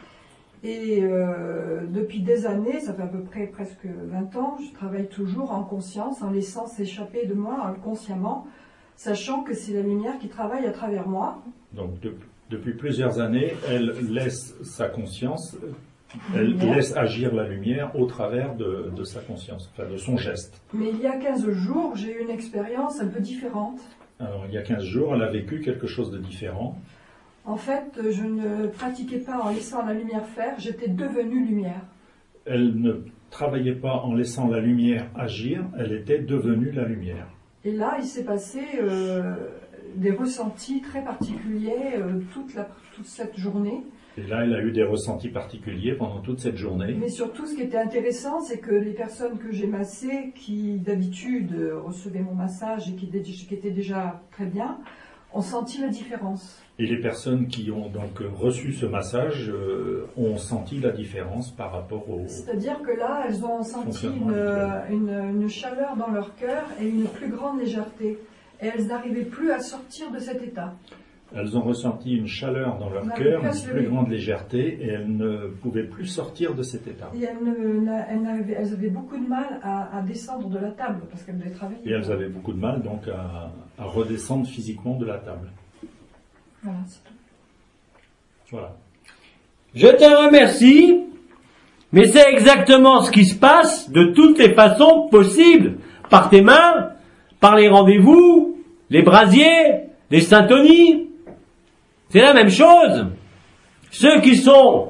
H: Et euh, depuis des années, ça fait à peu près presque vingt ans, je travaille toujours en conscience, en laissant s'échapper de moi inconsciemment, sachant que c'est la lumière qui travaille à travers moi.
B: Donc, de- depuis plusieurs années, elle laisse sa conscience, elle
H: Lumière.
B: laisse agir la lumière au travers de, de sa conscience, enfin de son geste.
H: Mais il y a quinze jours, j'ai eu une expérience un peu différente.
B: Alors, il y a quinze jours, elle a vécu quelque chose de différent.
H: En fait, je ne pratiquais pas en laissant la lumière faire, j'étais devenue lumière.
B: Elle ne travaillait pas en laissant la lumière agir, elle était devenue la lumière.
H: Et là, il s'est passé euh, des ressentis très particuliers euh, toute, la, toute cette journée.
B: Et là, elle a eu des ressentis particuliers pendant toute cette journée.
H: Mais surtout, ce qui était intéressant, c'est que les personnes que j'ai massées, qui d'habitude euh, recevaient mon massage et qui, dé- qui étaient déjà très bien, ont senti la différence.
B: Et les personnes qui ont donc reçu ce massage euh, ont senti la différence par rapport au...
H: C'est-à-dire que là, elles ont senti
B: Fonctionnement
H: une,
B: habituel.
H: une, une chaleur dans leur cœur et une plus grande légèreté. Et elles n'arrivaient plus à sortir de cet état.
B: Elles ont ressenti une chaleur dans leur
H: On
B: cœur,
H: n'arrive pas à
B: une
H: se
B: plus
H: lever.
B: grande légèreté, et elles ne pouvaient plus sortir de cet état.
H: Et elles, ne- n'a- elles, n'arrivaient- elles avaient beaucoup de mal à, à descendre de la table parce qu'elles devaient travailler.
B: Et elles avaient beaucoup de mal donc à, à redescendre physiquement de la table.
H: Voilà, c'est tout.
B: Voilà.
A: Je te remercie, mais c'est exactement ce qui se passe de toutes les façons possibles. Par tes mains, par les rendez-vous, les brasiers, les syntonies. C'est la même chose. Ceux qui sont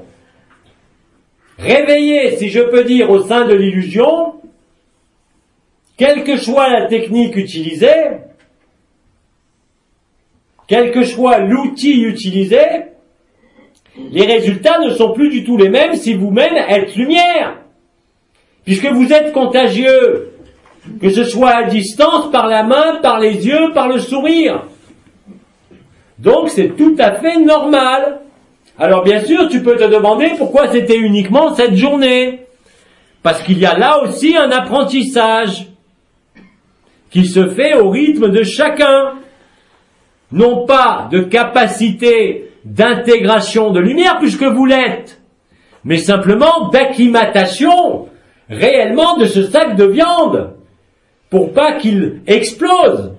A: réveillés, si je peux dire, au sein de l'illusion, quelle que soit la technique utilisée, quel que soit l'outil utilisé, les résultats ne sont plus du tout les mêmes si vous-même êtes lumière. Puisque vous êtes contagieux, que ce soit à distance, par la main, par les yeux, par le sourire. Donc c'est tout à fait normal. Alors bien sûr, tu peux te demander pourquoi c'était uniquement cette journée. Parce qu'il y a là aussi un apprentissage qui se fait au rythme de chacun. Non pas de capacité d'intégration de lumière, puisque vous l'êtes, mais simplement d'acclimatation réellement de ce sac de viande, pour pas qu'il explose.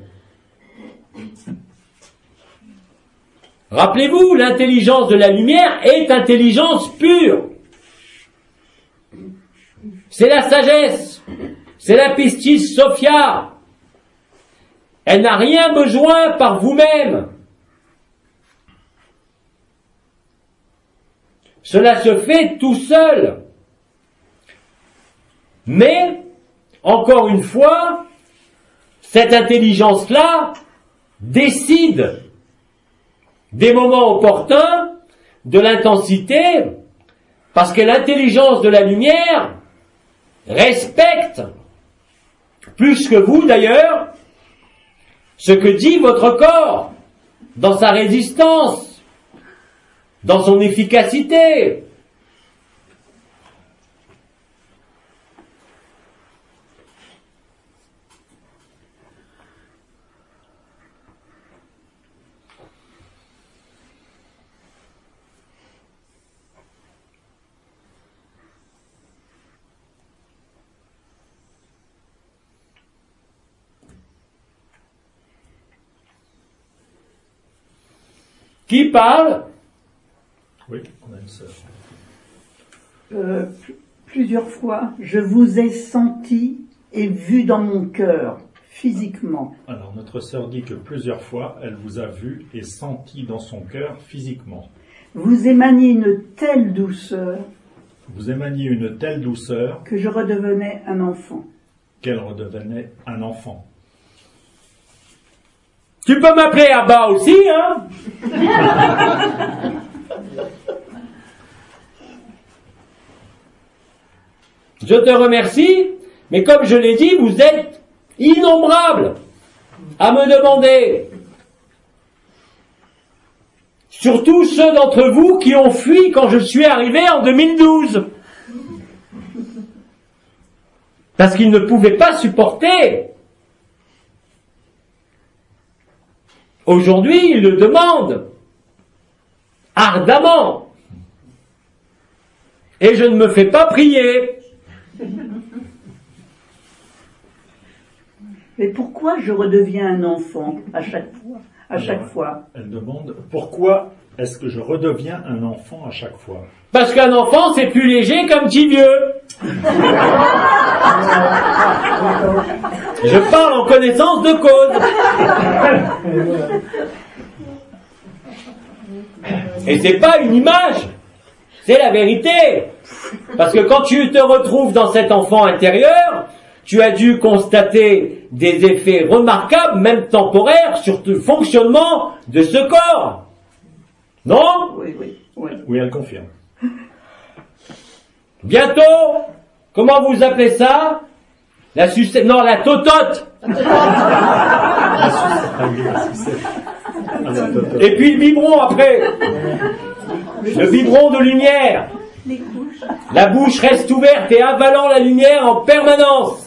A: Rappelez-vous, l'intelligence de la lumière est intelligence pure. C'est la sagesse, c'est la pistis sophia. Elle n'a rien besoin par vous-même. Cela se fait tout seul. Mais, encore une fois, cette intelligence-là décide des moments opportuns, de l'intensité, parce que l'intelligence de la lumière respecte, plus que vous d'ailleurs, ce que dit votre corps dans sa résistance, dans son efficacité. Qui parle?
B: Oui, on a une sœur.
I: Euh, plusieurs fois, je vous ai senti et vu dans mon cœur, physiquement.
B: Alors, notre sœur dit que plusieurs fois, elle vous a vu et senti dans son cœur physiquement.
I: Vous émaniez une telle douceur
B: Vous émaniez une telle douceur
I: que je redevenais un enfant.
B: qu'elle redevenait un enfant.
A: Tu peux m'appeler Abba aussi, hein? Je te remercie, mais comme je l'ai dit, vous êtes innombrables à me demander. Surtout ceux d'entre vous qui ont fui quand je suis arrivé en deux mille douze. Parce qu'ils ne pouvaient pas supporter. Aujourd'hui, ils le demandent. Ardemment. Et je ne me fais pas prier.
I: Mais pourquoi je redeviens un enfant à chaque fois, à chaque
B: Alors,
I: fois
B: Elle demande pourquoi est-ce que je redeviens un enfant à chaque fois?
A: Parce qu'un enfant, c'est plus léger qu'un petit vieux. Je parle en connaissance de cause. Et c'est pas une image, c'est la vérité. Parce que quand tu te retrouves dans cet enfant intérieur, tu as dû constater des effets remarquables, même temporaires, sur le fonctionnement de ce corps. Non?
I: Oui, oui, oui.
B: Oui, elle confirme.
A: Bientôt, comment vous appelez ça? La sucette, non, la totote. Et puis le biberon après. Le biberon de lumière. La bouche reste ouverte et avalant la lumière en permanence.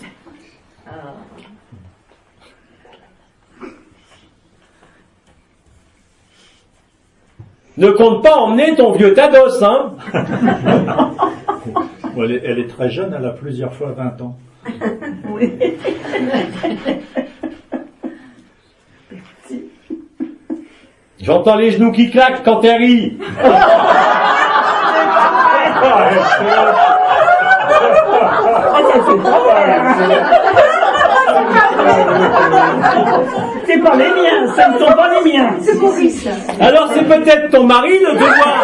A: Ne compte pas emmener ton vieux tados, hein.
B: Bon, elle, est, elle est très jeune, elle a plusieurs fois vingt ans.
I: Oui.
A: J'entends les genoux qui claquent quand elle rit.
I: C'est pas les miens, ça ne sont pas les miens.
G: C'est Maurice.
A: Alors c'est peut-être ton mari le devoir.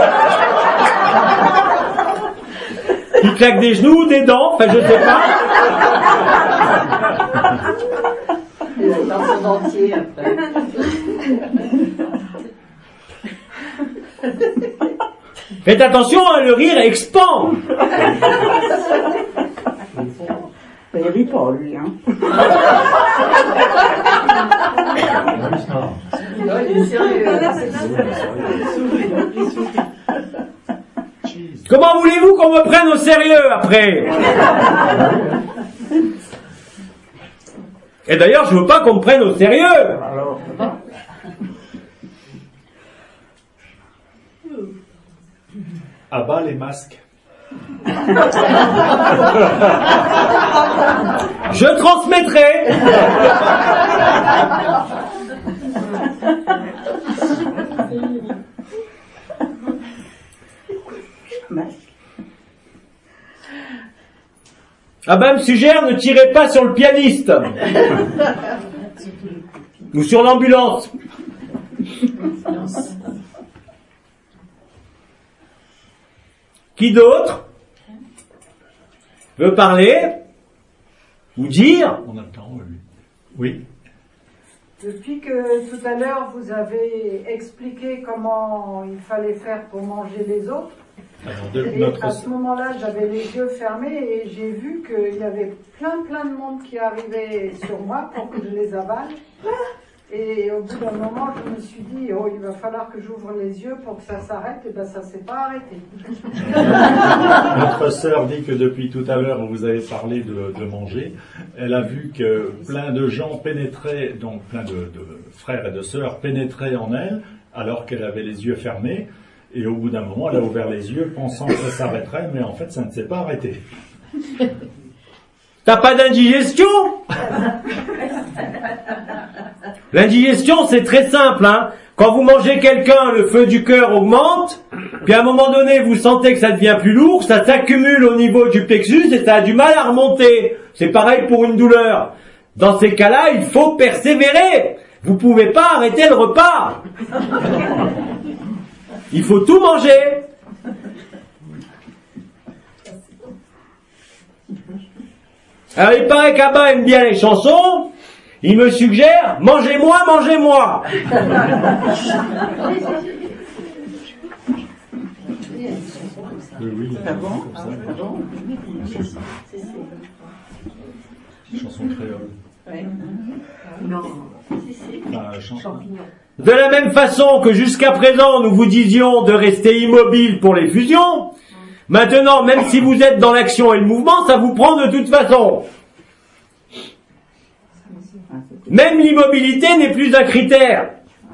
A: Qui claque des genoux, des dents, enfin je sais pas.
G: Il a dans son dentier après.
A: Faites attention, hein, le rire expand.
I: Il rit pas, lui, hein.
G: Non, il est sérieux.
A: Comment voulez-vous qu'on me prenne au sérieux après? Et d'ailleurs, je veux pas qu'on me prenne au sérieux.
I: Alors,
B: Abat les masques.
A: Je transmettrai. Ah ben, me suggère, ne tirez pas sur le pianiste. Ou sur l'ambulance. Qui d'autre veut parler ou dire?
B: On a le temps, oui. Oui.
H: Depuis que tout à l'heure vous avez expliqué comment il fallait faire pour manger les autres,
B: Alors, de,
H: et
B: notre...
H: à ce moment-là j'avais les yeux fermés et j'ai vu qu'il y avait plein plein de monde qui arrivait sur moi pour que je les avale. Et au bout d'un moment, je me suis dit, oh, il va falloir que j'ouvre les yeux pour que ça s'arrête. Et bien, ça s'est pas arrêté.
B: Notre sœur dit que depuis tout à l'heure, vous avez parlé de, de manger. Elle a vu que plein de gens pénétraient, donc plein de, de frères et de sœurs pénétraient en elle, alors qu'elle avait les yeux fermés. Et au bout d'un moment, elle a ouvert les yeux pensant que ça s'arrêterait, mais en fait, ça ne s'est pas arrêté.
A: T'as pas d'indigestion? L'indigestion, c'est très simple, hein. Quand vous mangez quelqu'un, le feu du cœur augmente, puis à un moment donné, vous sentez que ça devient plus lourd, ça s'accumule au niveau du plexus et ça a du mal à remonter. C'est pareil pour une douleur. Dans ces cas-là, il faut persévérer. Vous pouvez pas arrêter le repas. Il faut tout manger. Alors il paraît qu'Abba aime bien les chansons. Il me suggère, mangez-moi, mangez-moi.
B: Oui, oui.
I: Ah bon?
B: Comme ça.
I: Ah bon?
B: Chanson créole.
I: Ouais.
D: Non.
B: Enfin, chanson.
A: De la même façon que jusqu'à présent nous vous disions de rester immobile pour les fusions, maintenant même si vous êtes dans l'action et le mouvement, ça vous prend de toute façon. Même l'immobilité n'est plus un critère.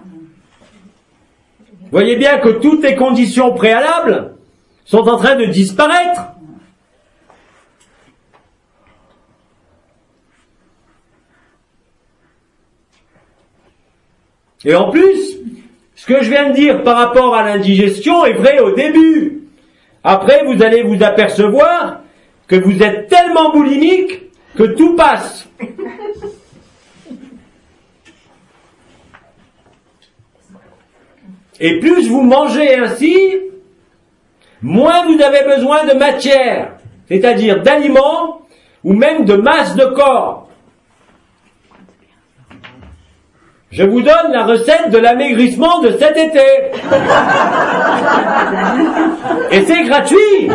A: Voyez bien que toutes les conditions préalables sont en train de disparaître. Et en plus, ce que je viens de dire par rapport à l'indigestion est vrai au début. Après, vous allez vous apercevoir que vous êtes tellement boulimique que tout passe. Et plus vous mangez ainsi, moins vous avez besoin de matière, c'est-à-dire d'aliments ou même de masse de corps. Je vous donne la recette de l'amaigrissement de cet été. Et c'est gratuit.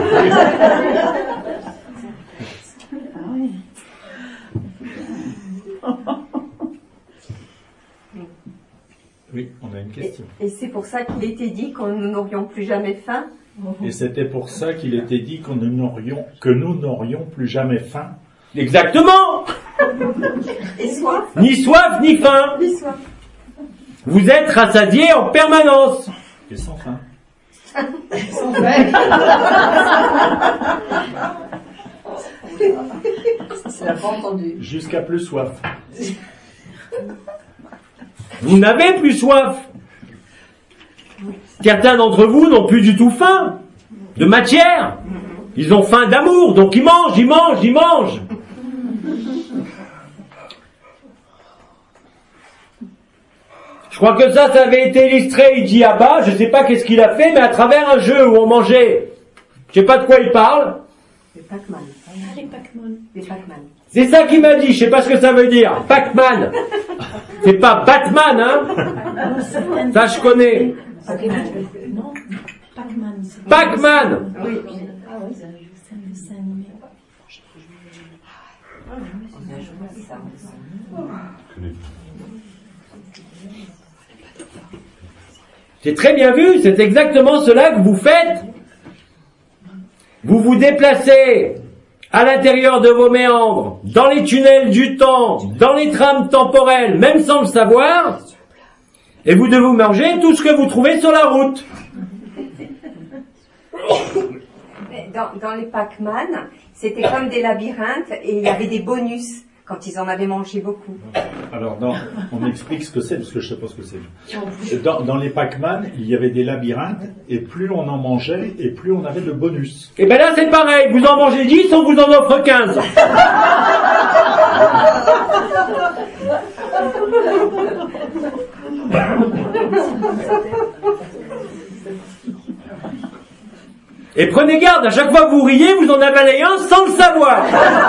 B: Oui, on a une question.
D: Et, et c'est pour ça qu'il était dit que nous n'aurions plus jamais faim.
B: Et c'était pour ça qu'il était dit qu'on n'aurions, que nous n'aurions plus jamais faim.
A: Exactement.
D: Et soif.
A: Ni soif, ni faim.
D: Ni soif.
A: Vous êtes rassasiés en permanence.
B: Et sans faim.
D: Sans faim.
I: C'est la pas entendu.
B: Jusqu'à plus soif.
A: Vous n'avez plus soif. Certains d'entre vous n'ont plus du tout faim de matière. Ils ont faim d'amour, donc ils mangent, ils mangent, ils mangent. Je crois que ça, ça avait été illustré, il dit Abba, je sais pas qu'est-ce qu'il a fait, mais à travers un jeu où on mangeait. Je sais pas de quoi il parle.
D: Les Pac-Man.
C: Les Pac-Man.
D: Les Pac-Man.
A: C'est ça qu'il m'a dit, je sais pas ce que ça veut dire. Pac-Man. C'est pas Batman, hein. Ça, je connais.
C: Non, Pac-Man. c'est-
A: Pac-Man.
C: Oui. Ah oui, c'est un dessin animé.
A: C'est très bien vu, c'est exactement cela que vous faites. Vous vous déplacez à l'intérieur de vos méandres, dans les tunnels du temps, dans les trames temporelles, même sans le savoir, et vous devez manger tout ce que vous trouvez sur la route.
D: Dans, dans les Pac-Man, c'était comme des labyrinthes et il y avait des bonus quand ils en avaient mangé beaucoup.
B: Alors, dans, on explique ce que c'est, parce que je ne sais pas ce que c'est. Dans, dans les Pac-Man, il y avait des labyrinthes, et plus on en mangeait, et plus on avait de bonus.
A: Et ben là c'est pareil, vous en mangez dix, on vous en offre quinze. Et prenez garde, à chaque fois que vous riez, vous en avalez un sans le savoir.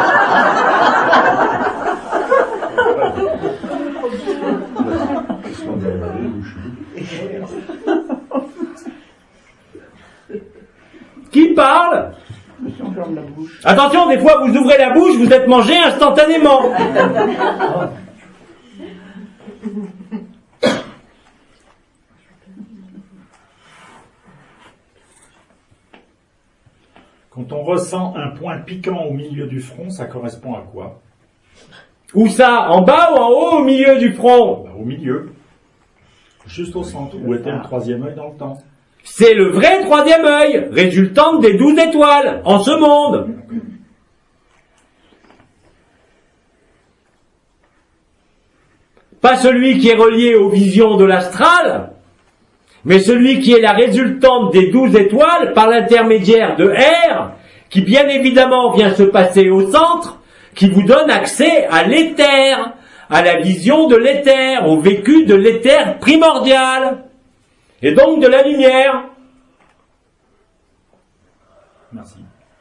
A: Qui parle? Attention, des fois vous ouvrez la bouche, vous êtes mangé instantanément.
B: Quand on ressent un point piquant au milieu du front, ça correspond à quoi?
A: Où ça? En bas ou en haut, au milieu du front?
B: Ben, au milieu. Juste au centre, où était le troisième œil dans le temps.
A: C'est le vrai troisième œil, résultante des douze étoiles, en ce monde. Pas celui qui est relié aux visions de l'astral, mais celui qui est la résultante des douze étoiles par l'intermédiaire de R, qui bien évidemment vient se passer au centre, qui vous donne accès à l'éther, à la vision de l'éther, au vécu de l'éther primordial, et donc de la lumière.
B: Merci.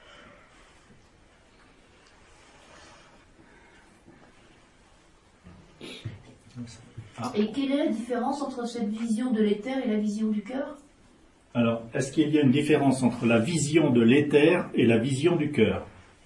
E: Ah. Et quelle est la différence entre cette vision de l'éther et la vision du cœur?
B: Alors, est-ce qu'il y a une différence entre la vision de l'éther et la vision du cœur?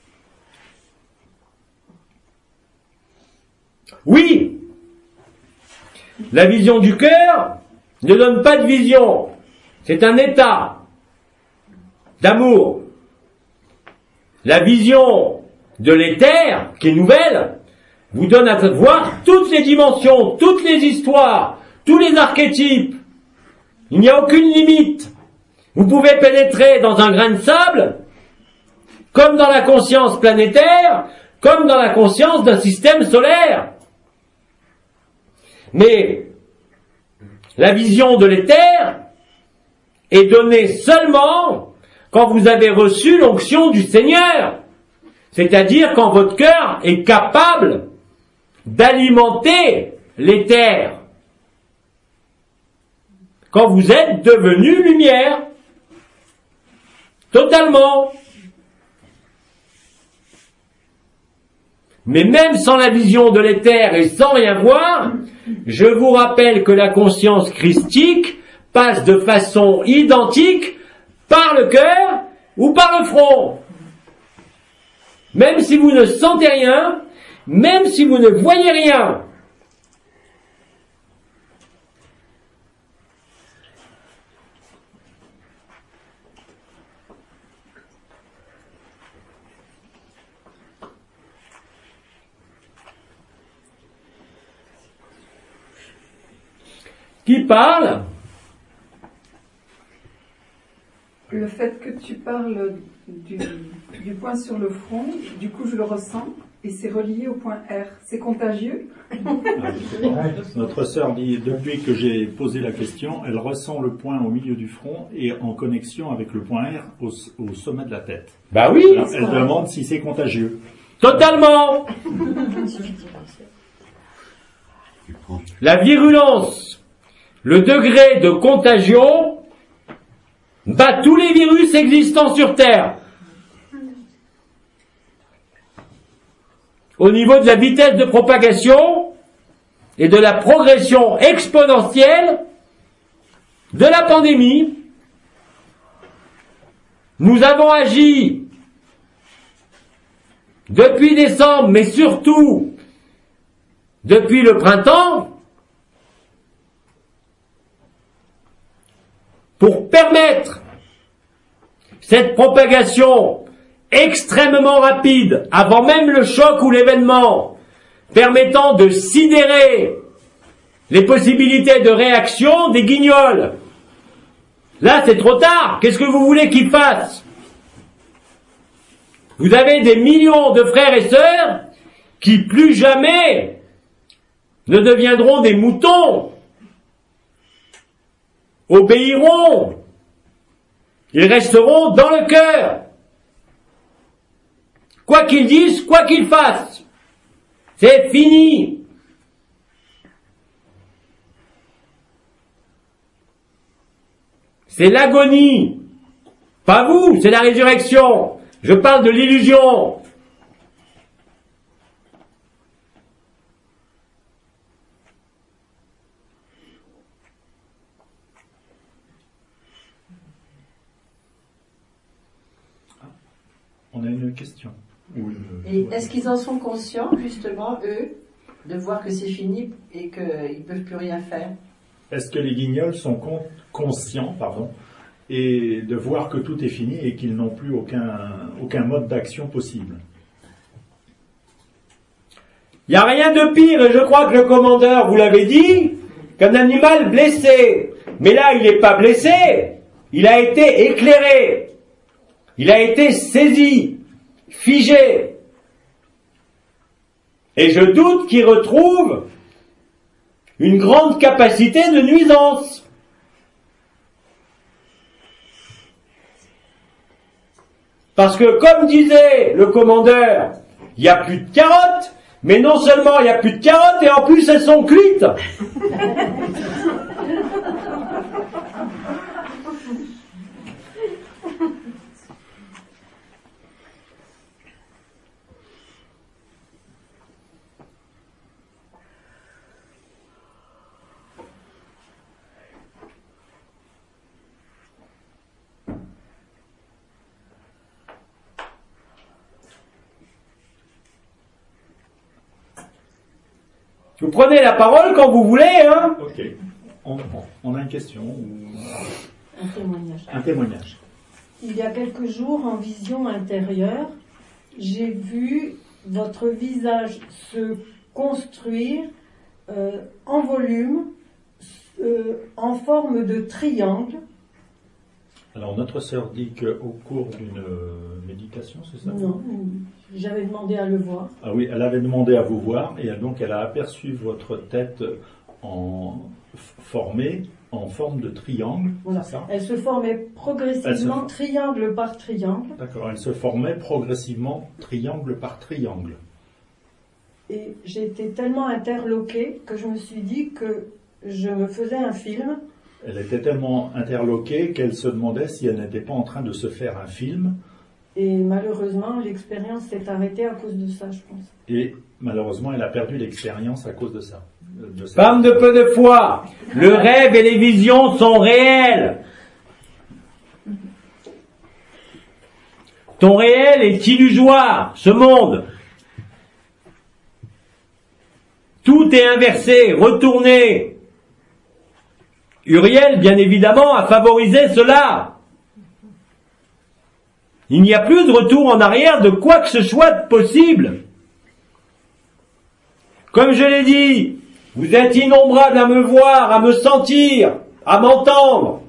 A: Oui. La vision du cœur ne donne pas de vision. C'est un état d'amour. La vision de l'éther, qui est nouvelle, vous donne à voir toutes les dimensions, toutes les histoires, tous les archétypes. Il n'y a aucune limite. Vous pouvez pénétrer dans un grain de sable, comme dans la conscience planétaire, comme dans la conscience d'un système solaire. Mais la vision de l'éther est donnée seulement quand vous avez reçu l'onction du Seigneur. C'est-à-dire quand votre cœur est capable d'alimenter l'éther. Quand vous êtes devenu lumière. Totalement. Mais même sans la vision de l'éther et sans rien voir, je vous rappelle que la conscience christique passe de façon identique par le cœur ou par le front. Même si vous ne sentez rien, même si vous ne voyez rien. Qui parle?
H: Le fait que tu parles du, du point sur le front, du coup je le ressens, et c'est relié au point R. C'est contagieux?
B: Notre sœur dit, depuis que j'ai posé la question, elle ressent le point au milieu du front et en connexion avec le point R au, au sommet de la tête.
A: Bah oui.
B: Alors, elle demande si c'est contagieux.
A: Totalement. La virulence, le degré de contagion bat tous les virus existants sur Terre. Au niveau de la vitesse de propagation et de la progression exponentielle de la pandémie, nous avons agi depuis décembre, mais surtout depuis le printemps, pour permettre cette propagation extrêmement rapide, avant même le choc ou l'événement, permettant de sidérer les possibilités de réaction des guignols. Là, c'est trop tard. Qu'est-ce que vous voulez qu'ils fassent? Vous avez des millions de frères et sœurs qui plus jamais ne deviendront des moutons, obéiront, ils resteront dans le cœur. Quoi qu'ils disent, quoi qu'ils fassent, c'est fini. C'est l'agonie. Pas vous, c'est la résurrection. Je parle de l'illusion.
B: On a une question. Oui,
G: et est-ce qu'ils en sont conscients, justement, eux, de voir que c'est fini et qu'ils ne peuvent plus rien faire?
B: Est-ce que les guignols sont con- conscients, pardon, et de voir que tout est fini et qu'ils n'ont plus aucun, aucun mode d'action possible?
A: Il n'y a rien de pire, et je crois que le commandeur vous l'avait dit, qu'un animal blessé. Mais là, il n'est pas blessé, il a été éclairé. Il a été saisi, figé. Et je doute qu'il retrouve une grande capacité de nuisance. Parce que, comme disait le commandeur, il n'y a plus de carottes. Mais non seulement il n'y a plus de carottes, et en plus elles sont cuites. Vous prenez la parole quand vous voulez, hein?
B: Ok. On, on a une question ou...
C: Un témoignage.
B: Un témoignage.
C: Il y a quelques jours, en vision intérieure, j'ai vu votre visage se construire euh, en volume, euh, en forme de triangle.
B: Alors, notre sœur dit qu'au cours d'une euh, méditation, c'est ça?
C: Non, j'avais demandé à le voir.
B: Ah oui, elle avait demandé à vous voir, et donc elle a aperçu votre tête en formée en forme de triangle.
C: Voilà.
B: C'est ça?
C: Elle se formait progressivement,
B: se...
C: triangle par triangle.
B: D'accord, elle se formait progressivement, triangle par triangle.
C: Et j'ai été tellement interloquée que je me suis dit que je me faisais un film.
B: Elle était tellement interloquée qu'elle se demandait si elle n'était pas en train de se faire un film.
C: Et malheureusement, l'expérience s'est arrêtée à cause de ça, je pense.
B: Et malheureusement, elle a perdu l'expérience à cause de ça. De ça.
A: Femme de peu de foi, le rêve et les visions sont réels. Ton réel est illusoire, ce monde. Tout est inversé, retourné. Uriel, bien évidemment, a favorisé cela. Il n'y a plus de retour en arrière de quoi que ce soit de possible. Comme je l'ai dit, vous êtes innombrables à me voir, à me sentir, à m'entendre.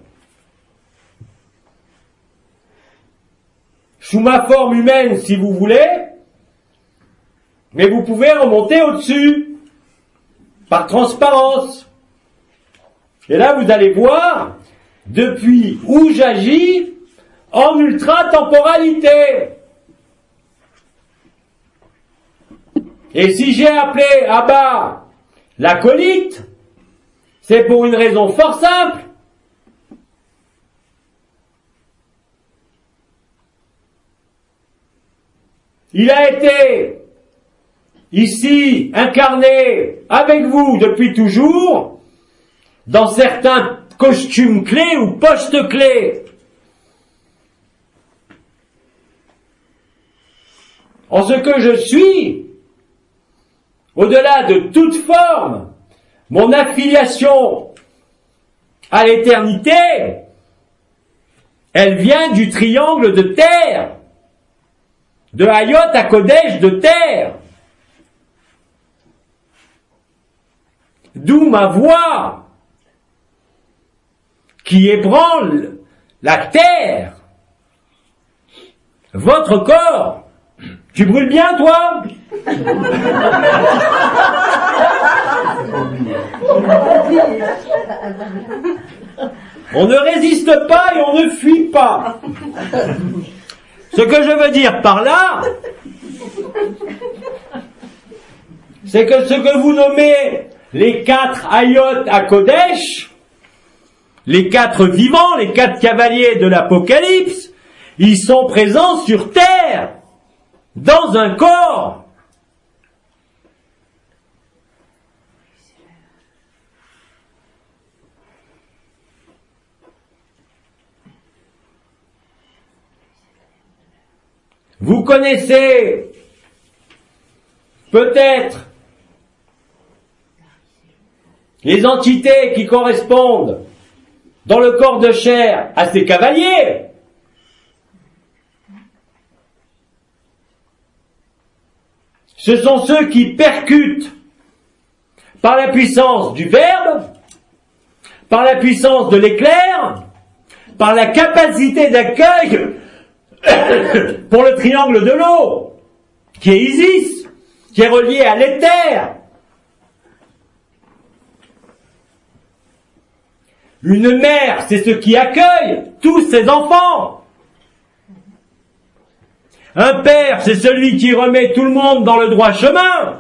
A: Sous ma forme humaine, si vous voulez, mais vous pouvez remonter au-dessus, par transparence. Et là, vous allez voir, depuis où j'agis, en ultra-temporalité. Et si j'ai appelé Abba l'acolyte, c'est pour une raison fort simple. Il a été ici incarné avec vous depuis toujours, dans certains costumes clés ou postes clés. En ce que je suis, au-delà de toute forme, mon affiliation à l'éternité, elle vient du triangle de terre, de Hayot à Kodesh de terre. D'où ma voix, qui ébranle la terre, votre corps. Tu brûles bien, toi? On ne résiste pas et on ne fuit pas. Ce que je veux dire par là, c'est que ce que vous nommez les quatre Hayot à Kodesh, les quatre vivants, les quatre cavaliers de l'Apocalypse, ils sont présents sur terre, dans un corps. Vous connaissez peut-être les entités qui correspondent dans le corps de chair à ces cavaliers. Ce sont ceux qui percutent par la puissance du verbe, par la puissance de l'éclair, par la capacité d'accueil pour le triangle de l'eau, qui est Isis, qui est relié à l'éther. Une mère, c'est ce qui accueille tous ses enfants. Un père, c'est celui qui remet tout le monde dans le droit chemin.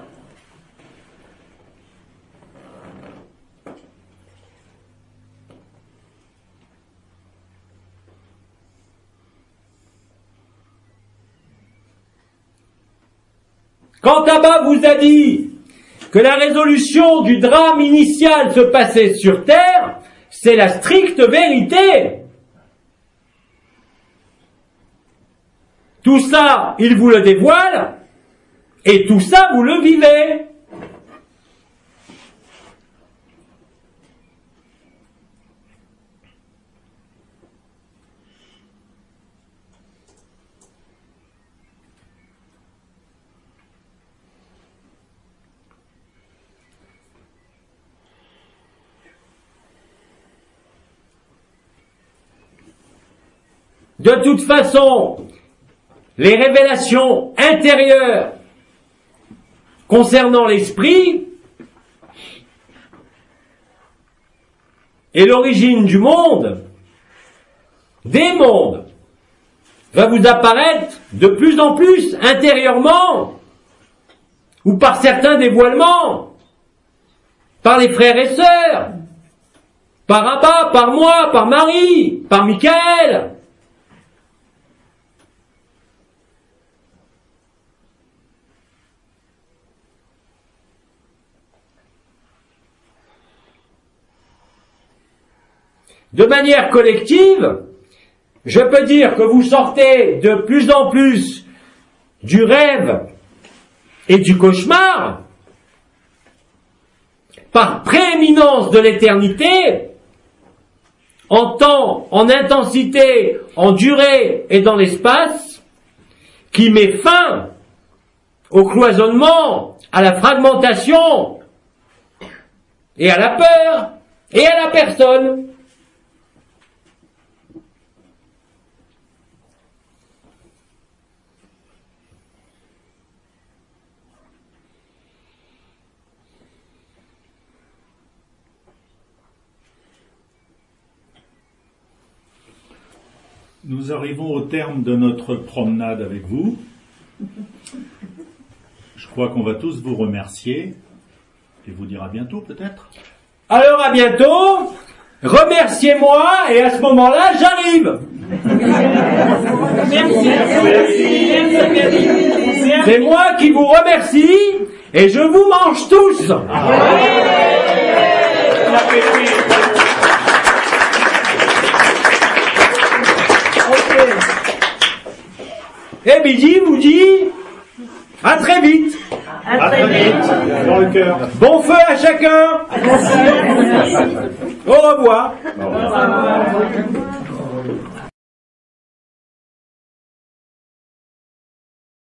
A: Quand Abba vous a dit que la résolution du drame initial se passait sur Terre, c'est la stricte vérité. Tout ça, il vous le dévoile, et tout ça, vous le vivez. De toute façon, les révélations intérieures concernant l'esprit et l'origine du monde, des mondes, va vous apparaître de plus en plus intérieurement, ou par certains dévoilements, par les frères et sœurs, par Abba, par moi, par Marie, par Michael. De manière collective, je peux dire que vous sortez de plus en plus du rêve et du cauchemar par prééminence de l'éternité, en temps, en intensité, en durée et dans l'espace, qui met fin au cloisonnement, à la fragmentation et à la peur et à la personne.
B: Nous arrivons au terme de notre promenade avec vous. Je crois qu'on va tous vous remercier et vous dire à bientôt peut-être.
A: Alors à bientôt, remerciez-moi et à ce moment-là j'arrive.
J: Merci. Merci.
A: C'est moi qui vous remercie et je vous mange tous. Et Bidi vous dit à très vite.
J: À très vite.
B: Dans le cœur.
A: Bon feu à chacun.
J: Merci.
A: Au revoir.
J: Au revoir.